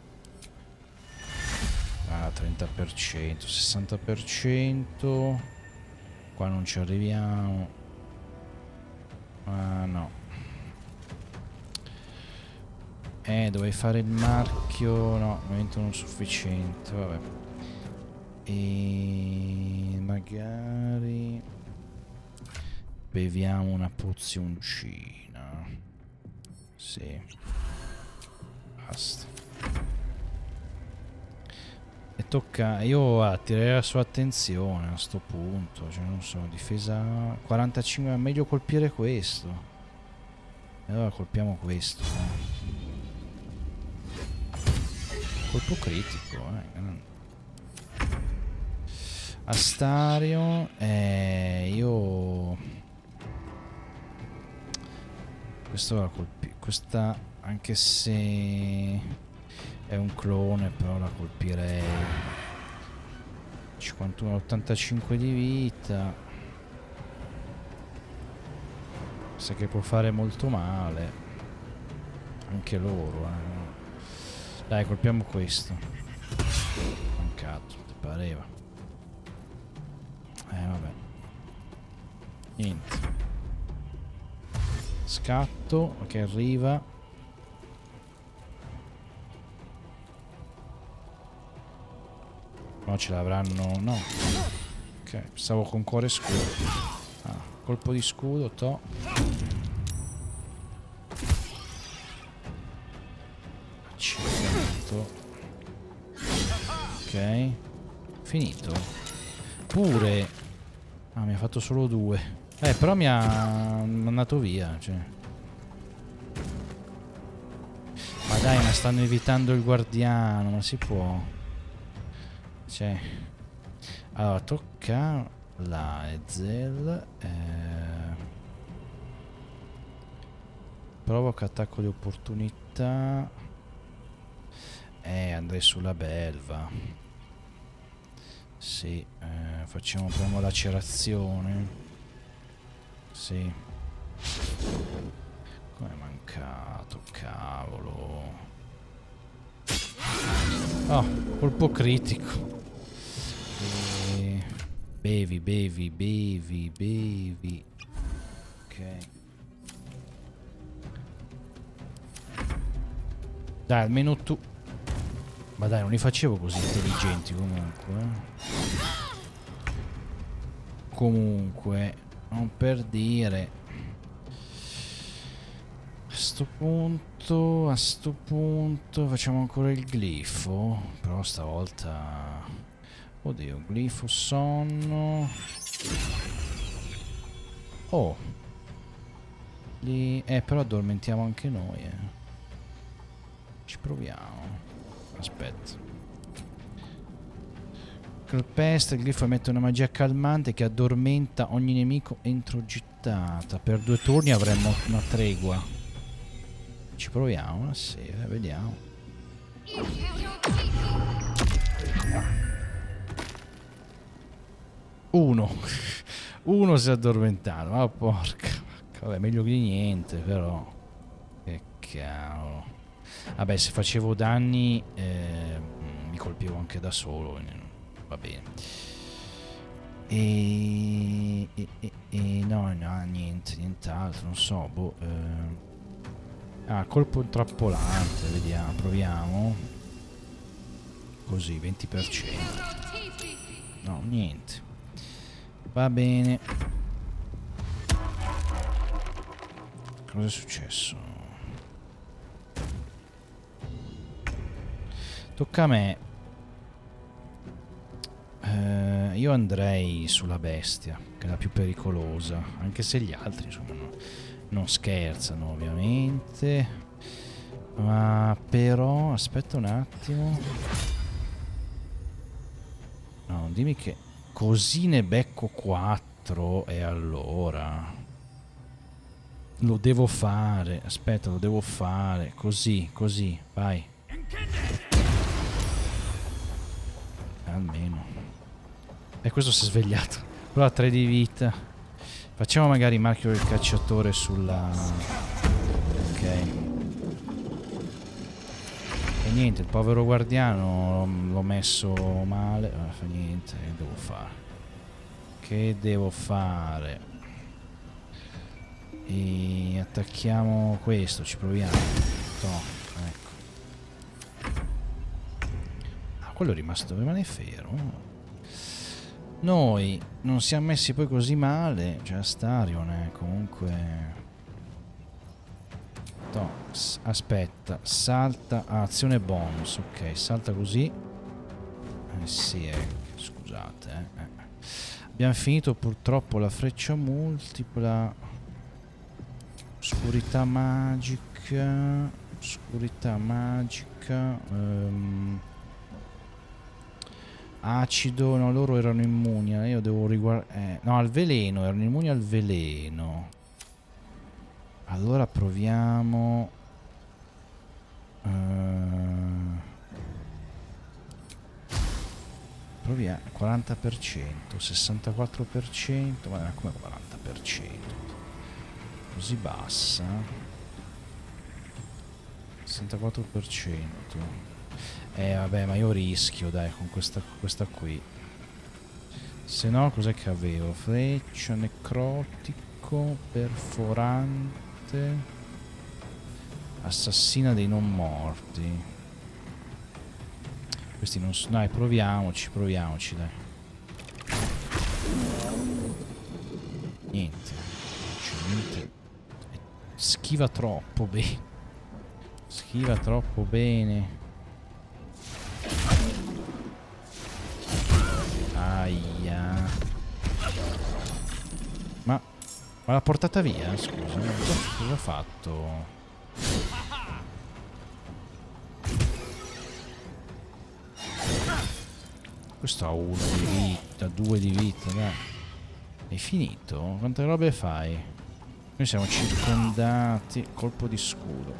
ah, trenta per cento, sessanta per cento. Qua non ci arriviamo. Ah, no. Eh, dovevi fare il marchio. No, momento non sufficiente. Vabbè. E magari beviamo una pozioncina. Sì. Basta. E tocca. Io attirerei la sua attenzione a sto punto. Cioè, non so, difesa quarantacinque. È meglio colpire questo. E allora colpiamo questo. Eh. Colpo critico, eh. Astario. Eh, io. Questo la colpi. Questa, anche se è un clone, però la colpirei. cinquantuno, ottantacinque di vita. Sa che può fare molto male. Anche loro, eh. Dai, colpiamo questo. Mancato, ti pareva. Eh, vabbè. Niente. Scatto, che arriva. No, ce l'avranno. No. Ok, stavo con cuore scudo. Ah, colpo di scudo, to. Accidento. Ok. Finito. Pure. Ah, mi ha fatto solo due. Eh, però mi ha mandato via, cioè. Ma dai, ma stanno evitando il guardiano, ma si può. Cioè. Allora, tocca la Ezel. Eh, provoca attacco di opportunità. Eh, andrei sulla belva. Sì, eh, facciamo prima lacerazione. Sì. Come è mancato, cavolo. Oh, colpo critico. E... bevi, bevi, bevi, bevi. Ok. Dai, almeno tu. Ma dai, non li facevo così intelligenti comunque. Eh? Comunque, non per dire. A sto punto, a sto punto facciamo ancora il glifo. Però stavolta. Oddio, glifo sonno. Oh. Li... Eh, però addormentiamo anche noi, eh. Ci proviamo. Aspetta. Calpesta, il glifo emette una magia calmante che addormenta ogni nemico entro gittata. Per due turni avremmo una tregua. Ci proviamo, sì, eh, vediamo. Uno. Uno si è addormentato. Ma porca. Vabbè, meglio di niente, però. Che cavolo. Vabbè, se facevo danni eh, mi colpivo anche da solo, va bene. E, e, e, e no, no, niente, nient'altro, non so, boh. Eh. Ah, colpo intrappolante, vediamo, proviamo. Così, venti per cento. No, niente. Va bene. Cosa è successo? Tocca a me. Eh, io andrei sulla bestia, che è la più pericolosa. Anche se gli altri, insomma, no, non scherzano, ovviamente. Ma però, aspetta un attimo. No, non dimmi che così ne becco quattro e allora... Lo devo fare. Aspetta, lo devo fare. Così, così, vai. Almeno. E questo si è svegliato. Però ha tre di vita. Facciamo magari il marchio del cacciatore sulla... Ok. E niente, il povero guardiano l'ho messo male. Non fa niente, che devo fare? Che devo fare? E attacchiamo questo, ci proviamo. No, ecco. quello è rimasto, rimane fermo. Noi non siamo messi poi così male. Cioè Astarion è comunque... No, aspetta, salta, ah, azione bonus, ok, salta così. Eh sì, eh, scusate, eh. Abbiamo finito purtroppo la freccia multipla. Oscurità magica, oscurità magica, um, acido, no, loro erano immuni, io devo riguardare, eh, no, al veleno, erano immuni al veleno. Allora proviamo uh, proviamo quaranta per cento, sessantaquattro per cento, ma come quaranta per cento? Così bassa. sessantaquattro per cento. Eh vabbè, ma io rischio, dai, con questa, questa qui. Se no, cos'è che avevo? Freccia, necrotico, perforante, assassina dei non morti. Questi non sono... Dai, proviamoci, proviamoci, dai. Niente. Cioè, niente. Schiva troppo bene. Schiva troppo bene. Aia. Ma... Ma l'ha portata via, scusa. Cosa ha fatto? Questo ha uno di vita, due di vita, dai. Hai finito? Quante robe fai? Noi siamo circondati. Colpo di scudo.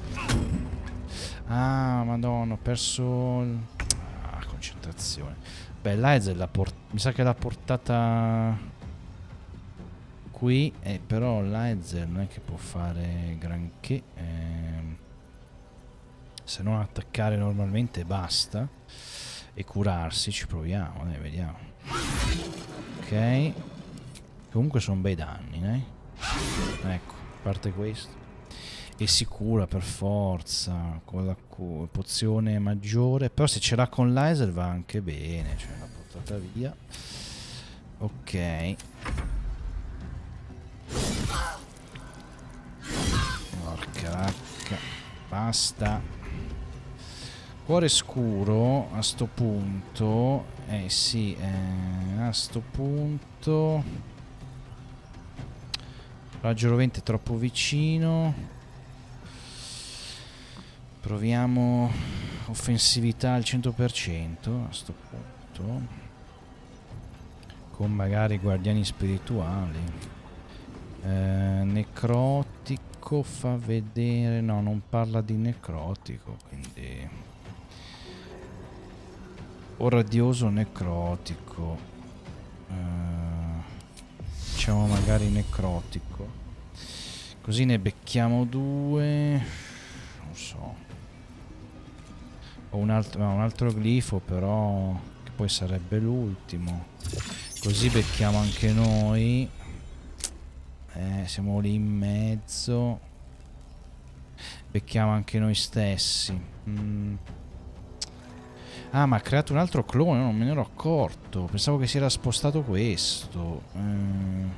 Ah, madonna, ho perso... Il... Ah, concentrazione. Beh, l'Aizel l'ha portata... Mi sa che l'ha portata... Qui, eh, però l'Aizel non è che può fare granché. Eh... Se non attaccare normalmente basta. E curarsi, ci proviamo, dai, vediamo. Ok. Comunque sono bei danni, dai. Ecco, a parte questo. E si cura per forza con la pozione maggiore. Però se ce l'ha con l'Aizel va anche bene. Cioè l'ha portata via. Ok. Porca vacca. Basta. Cuore scuro a sto punto. Eh sì, eh, a sto punto. Raggio rovente è troppo vicino. Proviamo offensività al cento per cento a sto punto. Con magari guardiani spirituali. Eh, necrotico fa vedere... No, non parla di necrotico, quindi... O radioso necrotico. Uh, diciamo magari necrotico. Così ne becchiamo due. Non so. O un altro, no, un altro glifo però. Che poi sarebbe l'ultimo. Così becchiamo anche noi. Eh, siamo lì in mezzo. Becchiamo anche noi stessi. Mm. Ah, ma ha creato un altro clone, non me ne ero accorto. Pensavo che si era spostato questo. Mm.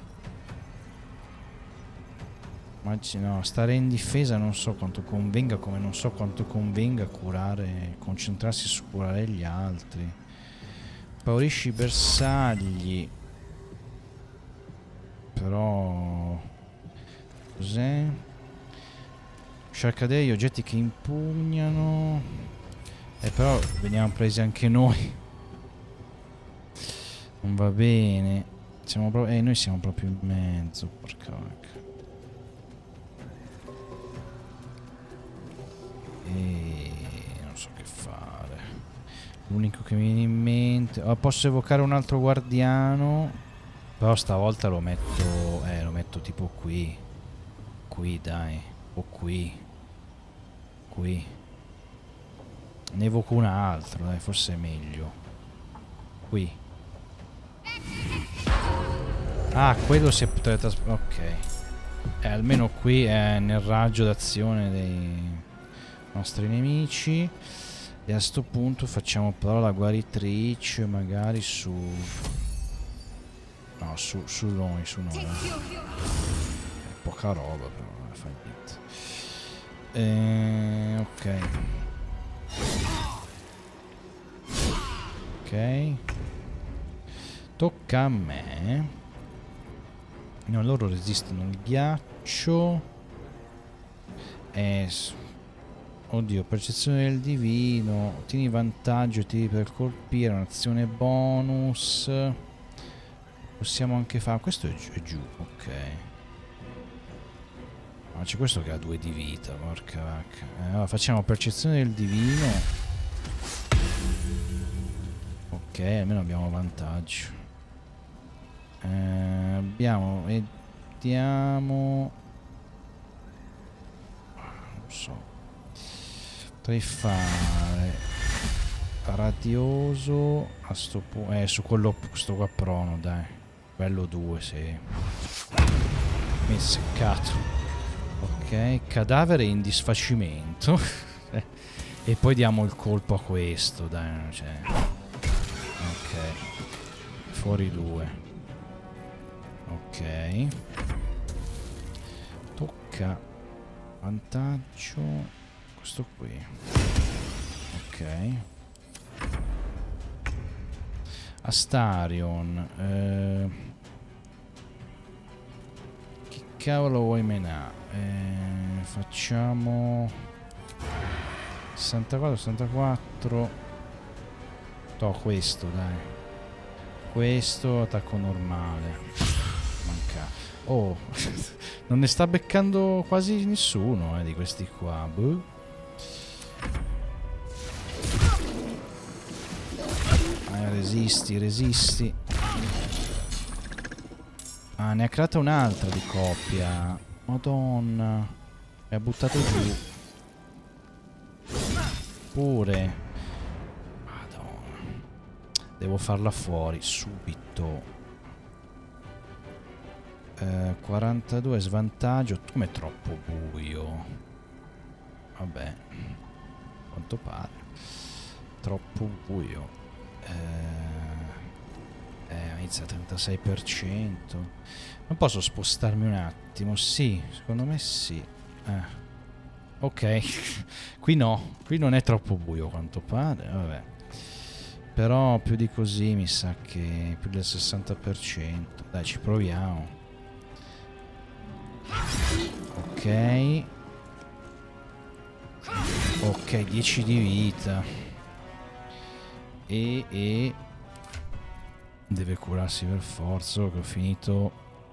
Ma no, stare in difesa non so quanto convenga, come non so quanto convenga curare, concentrarsi su curare gli altri. Paurisci i bersagli. Però... Cos'è? Sciarcadei, oggetti che impugnano... Eh però veniamo presi anche noi. Non va bene. Siamo proprio... Eh, noi siamo proprio in mezzo, porca vacca. E... non so che fare. L'unico che mi viene in mente... Oh, posso evocare un altro guardiano. Però stavolta lo metto... Eh, lo metto tipo qui. Qui, dai. O qui. Qui. Ne evoco un altro, dai, forse è meglio. Qui. Ah, quello si è trasformato. Ok. Eh, almeno qui è nel raggio d'azione dei nostri nemici. E a sto punto facciamo però la guaritrice magari su... No, su, su noi, su noi. Eh. Poca roba però, non fa niente. Eh, ok. Ok. Tocca a me. No, loro resistono al ghiaccio. Eh... Oddio, percezione del divino. Ottieni vantaggio, tiri per colpire, un'azione bonus. Possiamo anche fare... Questo è giù, è giù, ok. Ma c'è questo che ha due di vita, porca vacca. Eh, allora facciamo percezione del divino. Ok, almeno abbiamo vantaggio. Eh, abbiamo... Vediamo... Non so. Potrei fare radioso a sto punto. Eh, su quello, questo qua prono, dai. Bello due, sì. Mi è seccato. Ok, cadavere in disfacimento. E poi diamo il colpo a questo, dai. Cioè. Ok. Fuori due. Ok. Tocca. Vantaggio. Questo qui. Ok. Astarion. Eh, che cavolo vuoi menare? Eh, facciamo sessantaquattro, sessantaquattro. No, questo, dai. Questo, attacco normale. Manca. Oh, non ne sta beccando quasi nessuno, eh, di questi qua. Buh. Ah, resisti, resisti. Ah, ne ha creata un'altra di coppia. Madonna. Mi ha buttato giù. Pure. Madonna. Devo farla fuori subito. Eh, quarantadue svantaggio. Come troppo buio. Vabbè. Quanto pare. Troppo buio. Eh, eh, inizia a trentasei per cento. Non posso spostarmi un attimo? Sì, secondo me sì. Eh. Ok. Qui no. Qui non è troppo buio quanto pare. Vabbè. Però più di così mi sa che più del sessanta per cento. Dai, ci proviamo. Ok. Ok, dieci di vita. E, e deve curarsi per forza, che ho finito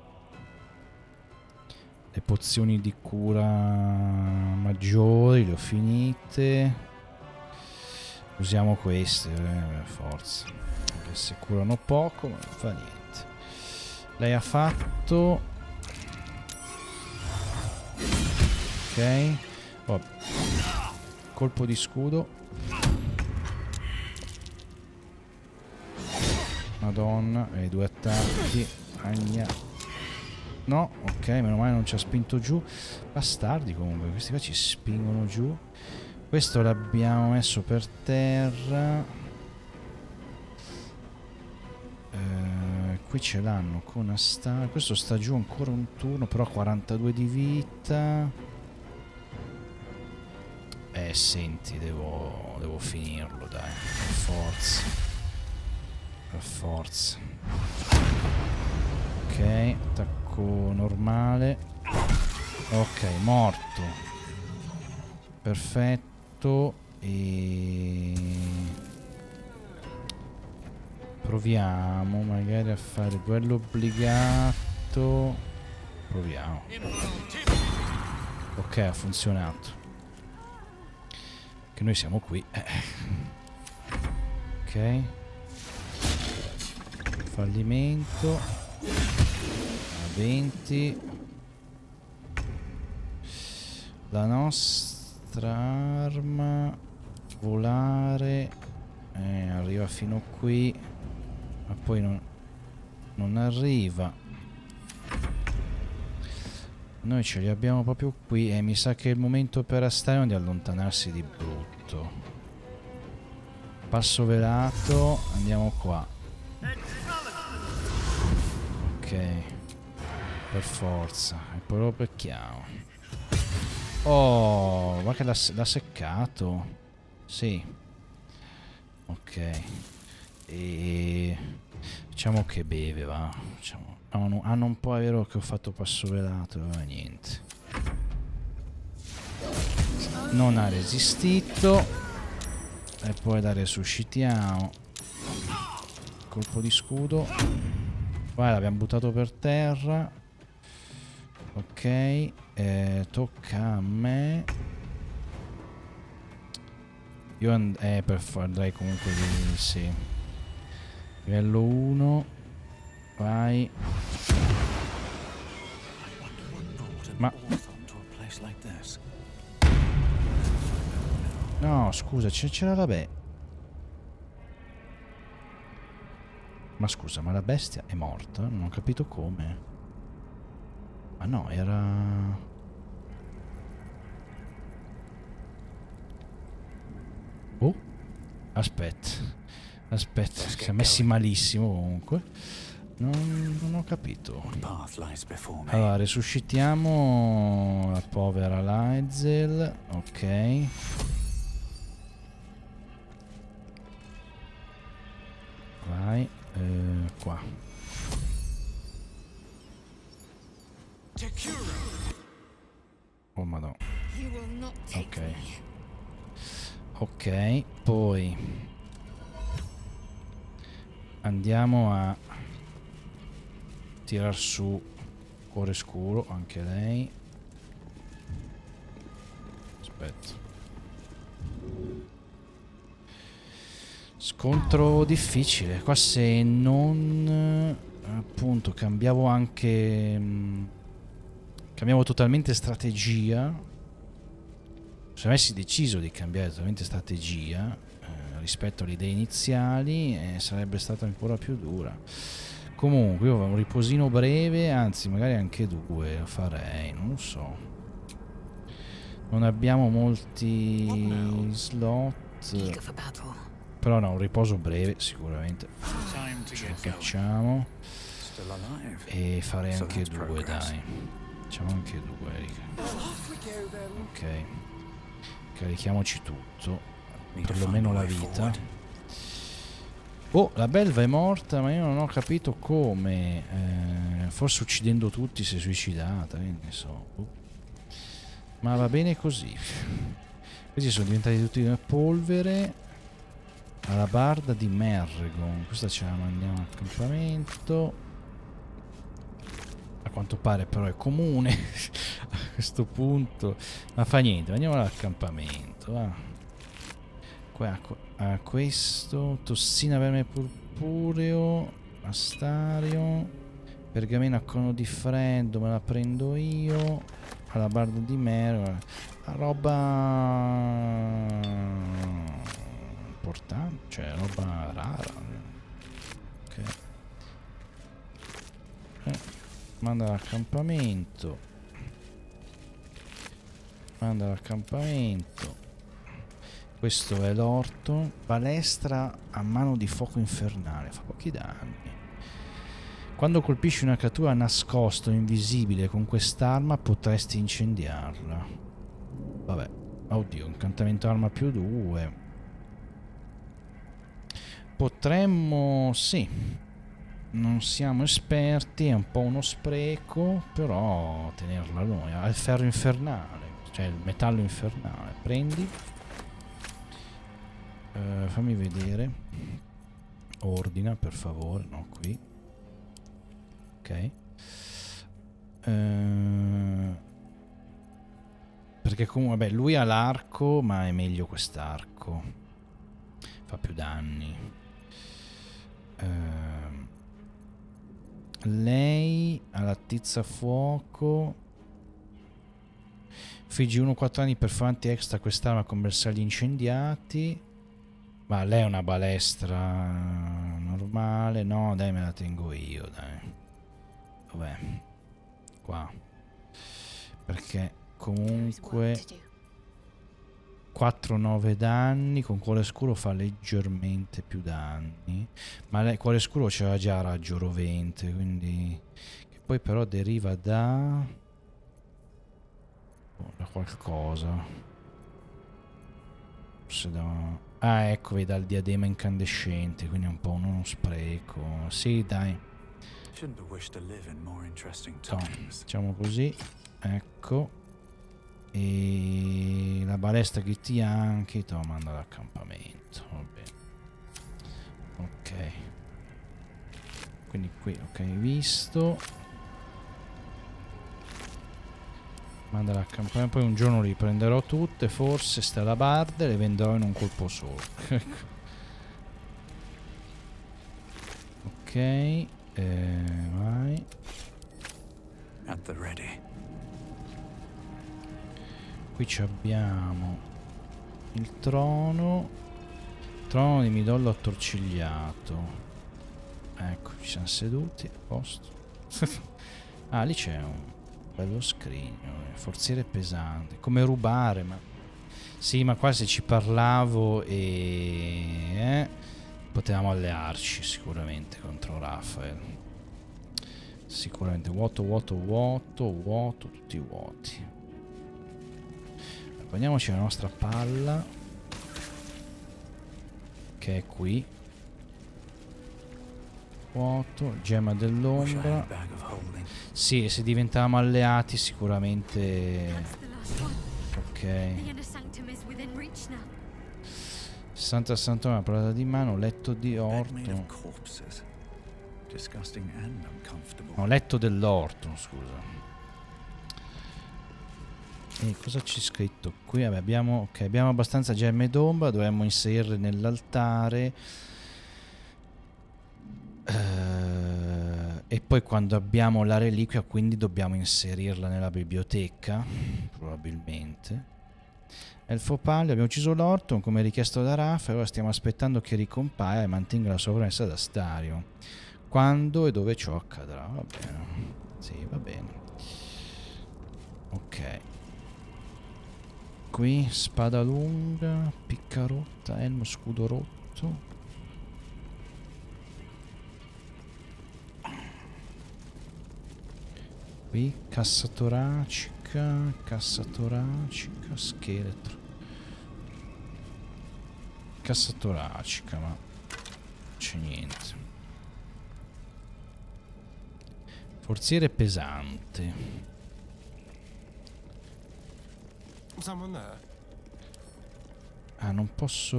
le pozioni di cura maggiori, le ho finite. Usiamo queste eh, per forza, anche se curano poco, ma non fa niente. Lei ha fatto. Ok. Oh. Colpo di scudo. Madonna, e due attacchi. Agna. No, ok, meno male non ci ha spinto giù. Bastardi comunque, questi qua ci spingono giù. Questo l'abbiamo messo per terra. Eh, qui ce l'hanno con Astarion. Questo sta giù ancora un turno, però quarantadue di vita. Eh, senti, devo, devo finirlo, dai, per forza. Per forza. Ok, attacco normale. Ok, morto. Perfetto. E proviamo magari a fare quello obbligato. Proviamo. Ok, ha funzionato. Che noi siamo qui. Ok. Fallimento a venti. La nostra arma volare eh, arriva fino qui, ma poi non, non arriva. Noi ce li abbiamo proprio qui e mi sa che è il momento per Astarion di allontanarsi di brutto. passo velato, andiamo qua. Ok, per forza, e poi lo becchiamo. Oh, ma che l'ha seccato. Sì. Ok. E diciamo che beve, va. Diciamo. No, no, ah, non può, è vero che ho fatto passo velato, ma niente. Non ha resistito. E poi la resuscitiamo. Colpo di scudo. Vai, l'abbiamo buttato per terra. Ok. Eh, tocca a me. Io and eh, per andrei comunque di... sì. Livello uno. Vai. Ma... no, scusa, c'era la be... ma scusa, ma la bestia è morta? Non ho capito come. Ma no, era... oh, aspetta. Aspetta, si è messi malissimo comunque. Non, non ho capito. Allora, resuscitiamo la povera Lae'zel. Ok. Vai, eh, qua. Oh madonna. Ok. Ok, poi andiamo a tirar su cuore scuro, anche lei. Aspetta. Scontro difficile. Qua se non... appunto, cambiavo anche... mh, cambiavo totalmente strategia. Se avessi deciso di cambiare totalmente strategia eh, rispetto alle idee iniziali, eh, sarebbe stata ancora più dura. Comunque io un riposino breve, anzi magari anche due lo farei, non lo so. Non abbiamo molti slot, però no, un riposo breve sicuramente ce lo facciamo. E farei anche due, dai. Facciamo anche due, Erika. Ok. Carichiamoci tutto, perlomeno la vita. Oh, la belva è morta, ma io non ho capito come. Eh, forse uccidendo tutti si è suicidata, che ne so. Oh. Ma va bene così. Questi sono diventati tutti una polvere. Alla barda di Merregon. Questa ce la mandiamo all'accampamento. A quanto pare però è comune a questo punto. Ma fa niente, andiamo all'accampamento. Va. Qua a questo, tossina verme purpureo, astario, pergamena a cono di freddo, me la prendo io, alla barda di mero, la roba importante, cioè roba rara. Ok. Eh, manda all'accampamento, manda all'accampamento. Questo è l'orto. Balestra a mano di fuoco infernale. Fa pochi danni. Quando colpisci una creatura nascosta o invisibile con quest'arma potresti incendiarla. Vabbè. Oddio, incantamento arma più due. Potremmo... sì. Non siamo esperti, è un po' uno spreco, però tenerla noi. Ha il ferro infernale, cioè il metallo infernale. Prendi. Uh, fammi vedere. Ordina per favore. No, qui. Ok. Uh, perché comunque beh, lui ha l'arco, ma è meglio quest'arco. Fa più danni. Uh, lei ha la tizza a fuoco. Figgi uno quattro anni perforanti extra quest'arma con bersagli incendiati. Ma lei è una balestra normale? No, dai, me la tengo io, dai. Dov'è? Qua. Perché comunque... quattro nove danni, con cuore scuro fa leggermente più danni, ma il cuore scuro c'era già raggio rovente, quindi che poi però deriva da da qualcosa. Forse da ah, ecco, vedi, dal diadema incandescente, quindi è un po' uno spreco. Sì, dai. No, facciamo così, ecco. E la balestra che ti anche ti manda all'accampamento. Va bene. Ok. Quindi qui, ok, visto. Manda all'accampamento. Poi un giorno li prenderò tutte, forse ste alabarde, le venderò in un colpo solo. Ok. Eh, vai. At the ready. Qui ci abbiamo il trono. Trono di midollo attorcigliato. Ecco, ci siamo seduti. A posto. Ah, lì c'è un bello scrigno. Forziere pesante. Come rubare, ma... Sì, ma qua se ci parlavo e... Eh, potevamo allearci sicuramente contro Raphael. Sicuramente. Vuoto, vuoto, vuoto, vuoto, tutti vuoti. Prendiamoci la nostra palla, che è qui. Vuoto, gemma dell'ombra. Sì, se diventavamo alleati sicuramente. Ok. sessanta sessantotto, una parlata di mano, letto di orto. No, letto dell'orto, scusa. E cosa c'è scritto qui? Vabbè, abbiamo, okay, abbiamo abbastanza gemme d'ombra, dovremmo inserirle nell'altare. Uh, e poi quando abbiamo la reliquia, quindi dobbiamo inserirla nella biblioteca, probabilmente. Elfo Palio, abbiamo ucciso l'orto come richiesto da Rafa, e ora stiamo aspettando che ricompaia e mantenga la sovranità da Stario. Quando e dove ciò accadrà? Va bene. Sì, va bene. Ok. Qui spada lunga, picca rotta, elmo, scudo rotto. Qui cassa toracica, cassa toracica, scheletro. Cassa toracica, ma c'è niente. Forziere pesante. Ah, non posso...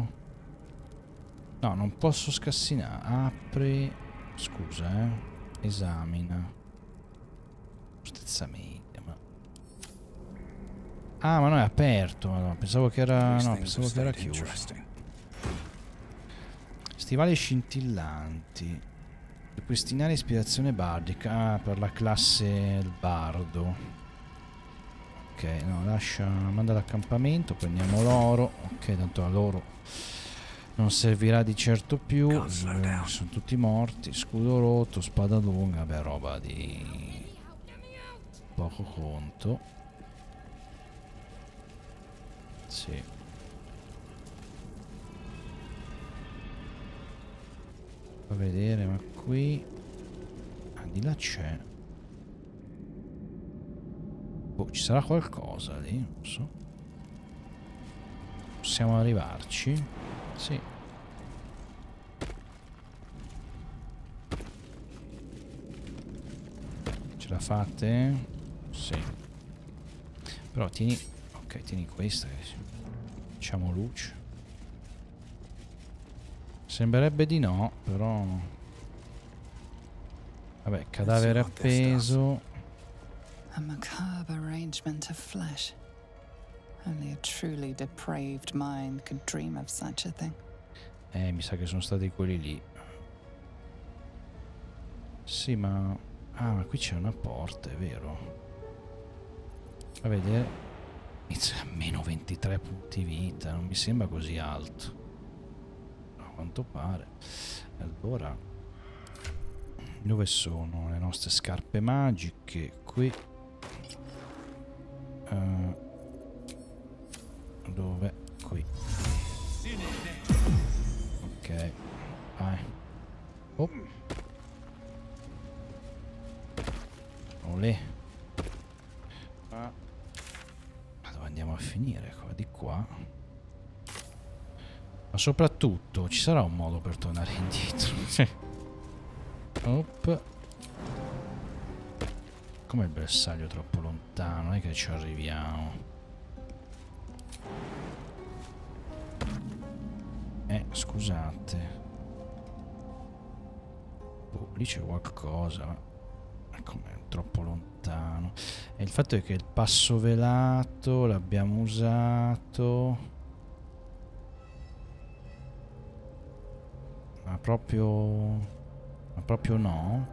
No, non posso scassinare. Apri... Scusa, eh. Esamina. Fortezza media, ma... Ah, ma no, è aperto. No, pensavo che era... No, pensavo che era chiuso. Stivali scintillanti. Ripristinare ispirazione bardica. Ah, per la classe il bardo. Ok, no, lascia, manda l'accampamento, prendiamo l'oro. Ok, tanto l'oro non servirà di certo più. Eh, sono tutti morti. Scudo rotto, spada lunga, beh, roba di poco conto. Sì. Fa vedere, ma qui... Ah, di là c'è... Oh, ci sarà qualcosa lì, non so. Possiamo arrivarci? Sì. Ce la fate? Sì. Però tieni... Ok, tieni questa che facciamo luce. Sembrerebbe di no, però... Vabbè, cadavere appeso. A macabre arrangement of flesh. Only a truly depraved mind could dream of such a thing. Eh, mi sa che sono stati quelli lì. Sì, ma... Ah, ma qui c'è una porta, è vero. A vedere. Inizia a meno ventitré punti vita. Non mi sembra così alto. A quanto pare. Allora... Dove sono le nostre scarpe magiche? Qui... Uh, Dove? Qui. Ok. Vai. Oh. Olè. Ah. Ma dove andiamo a finire qua? Di qua? Ma soprattutto ci sarà un modo per tornare indietro. Op. Come il bersaglio troppo lontano, non è che ci arriviamo. Eh, scusate. Oh, lì c'è qualcosa, ma com'è troppo lontano. E il fatto è che il passo velato l'abbiamo usato, ma proprio, ma proprio no.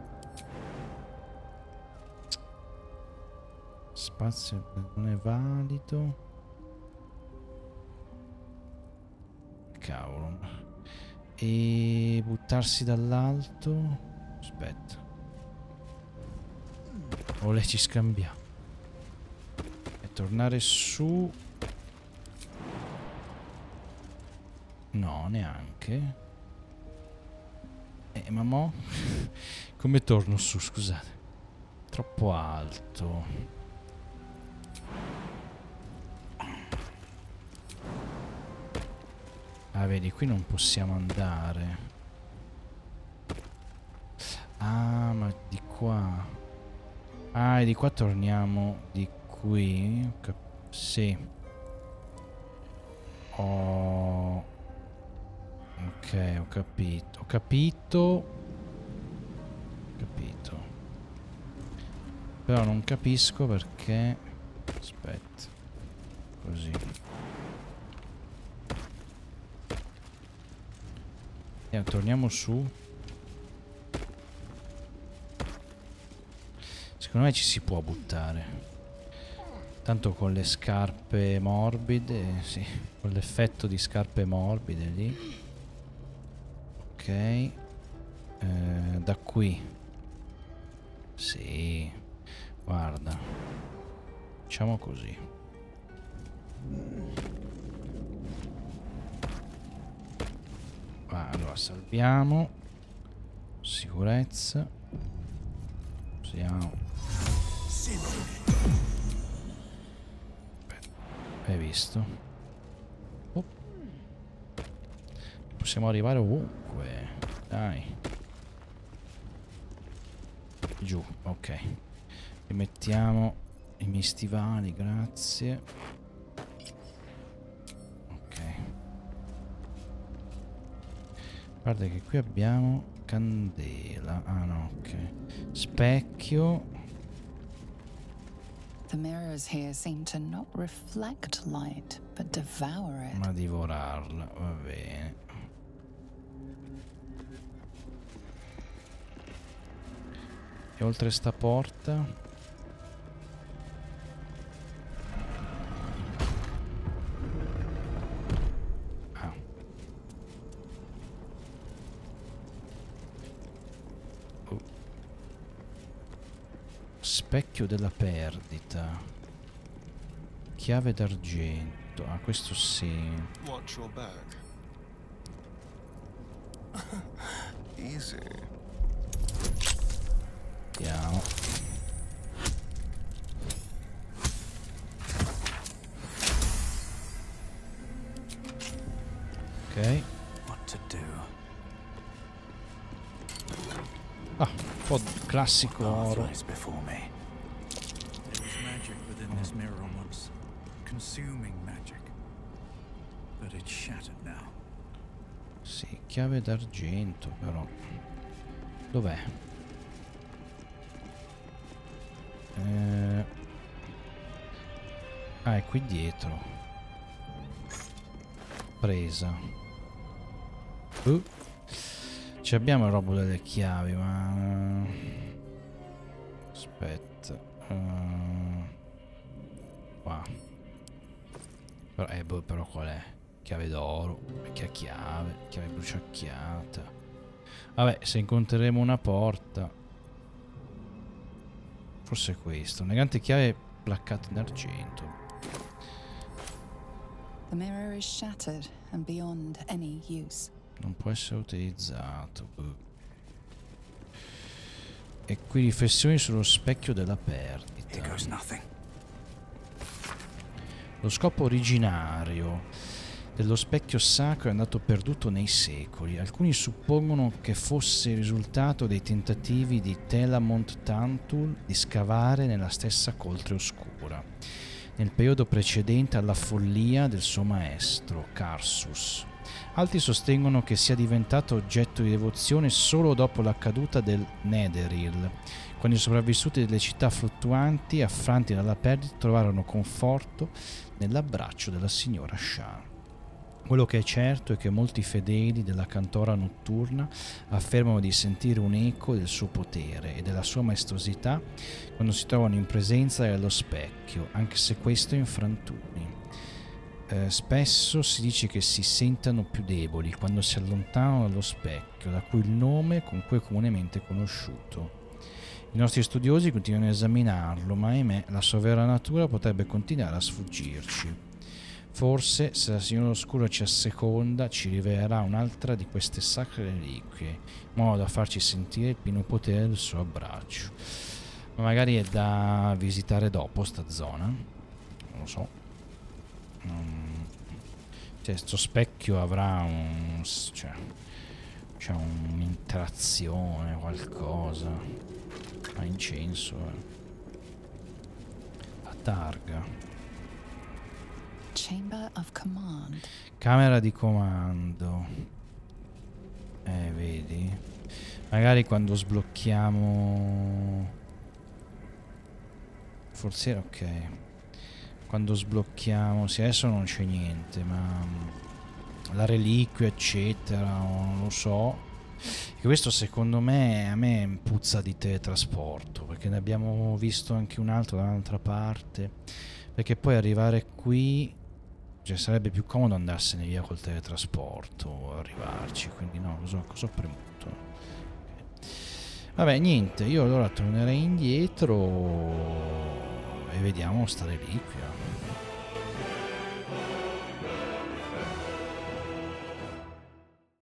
Spazio non è valido. Cavolo. E buttarsi dall'alto. Aspetta. O le ci scambiamo. E tornare su. No, neanche. Eh, ma mo? Come torno su, scusate. Troppo alto. Ah, vedi, qui non possiamo andare. Ah, ma di qua. Ah, e di qua torniamo di qui. Cap sì. Oh. Ok, ho capito. Ho capito. Ho capito. Però non capisco perché. Aspetta. Così. Eh, torniamo su. Secondo me ci si può buttare. Tanto con le scarpe morbide. Sì, con l'effetto di scarpe morbide lì. Ok. Eh, da qui. Sì. Guarda. Facciamo così. Allora salviamo. Sicurezza. Usiamo. Hai visto? Oh. Possiamo arrivare ovunque. Dai. Giù, ok. Rimettiamo i miei stivali, grazie. Ok. Guarda che qui abbiamo candela. Ah no, ok. Specchio. The mirrors here seem to not reflect light, but devour it. Ma divorarla, va bene. E oltre sta porta. Ah. Oh. Specchio della perdita. Chiave d'argento. Ah, questo sì. Watch your back. Easy. Vediamo. Ok. What to do? Ah, un po' di classico oro. Path lies before me. There was magic within this mirror once. Consuming magic. But it's shattered now. Sì, chiave d'argento però. Dov'è? Eh... Ah, è qui dietro. Presa. Uh. Ci abbiamo il robo delle chiavi, ma... Aspetta. Uh... Qua. Però, eh, boh, però qual è? Chiave d'oro. Vecchia chiave. Chiave bruciacchiata. Vabbè, se incontreremo una porta... Forse è questo. Negante chiave placcata in argento. The mirror is shattered and beyond any use. Non può essere utilizzato. E qui riflessioni sullo specchio della perdita. Here goes nothing. Lo scopo originario dello specchio sacro è andato perduto nei secoli. Alcuni suppongono che fosse il risultato dei tentativi di Telamont Tantul di scavare nella stessa coltre oscura, nel periodo precedente alla follia del suo maestro, Karsus. Altri sostengono che sia diventato oggetto di devozione solo dopo la caduta del Netheril, quando i sopravvissuti delle città fluttuanti, affranti dalla perdita, trovarono conforto nell'abbraccio della signora Shar. Quello che è certo è che molti fedeli della cantora notturna affermano di sentire un eco del suo potere e della sua maestosità quando si trovano in presenza dello specchio, anche se questo è in frantumi. Eh, spesso si dice che si sentano più deboli quando si allontanano dallo specchio, da cui il nome con cui è comunemente conosciuto. I nostri studiosi continuano a esaminarlo, ma ahimè la sua vera natura potrebbe continuare a sfuggirci. Forse, se la signora oscura ci asseconda, ci rivelerà un'altra di queste sacre reliquie, in modo da farci sentire il pieno potere del suo abbraccio. Ma magari è da visitare dopo sta zona, non lo so. Um, cioè, sto specchio avrà un... cioè, c'è un'interazione, qualcosa. Ha incenso, eh. La targa. Chamber of Command. Camera di comando. Eh, vedi? Magari quando sblocchiamo... Forse era ok. Quando sblocchiamo... Sì, adesso non c'è niente, ma... La reliquia, eccetera, non lo so. E questo secondo me, a me puzza di teletrasporto, perché ne abbiamo visto anche un altro da un'altra parte. Perché poi arrivare qui... Cioè sarebbe più comodo andarsene via col teletrasporto, arrivarci, quindi no, cosa, cosa ho premuto? Okay. Vabbè, niente, io allora tornerei indietro e vediamo sta reliquia.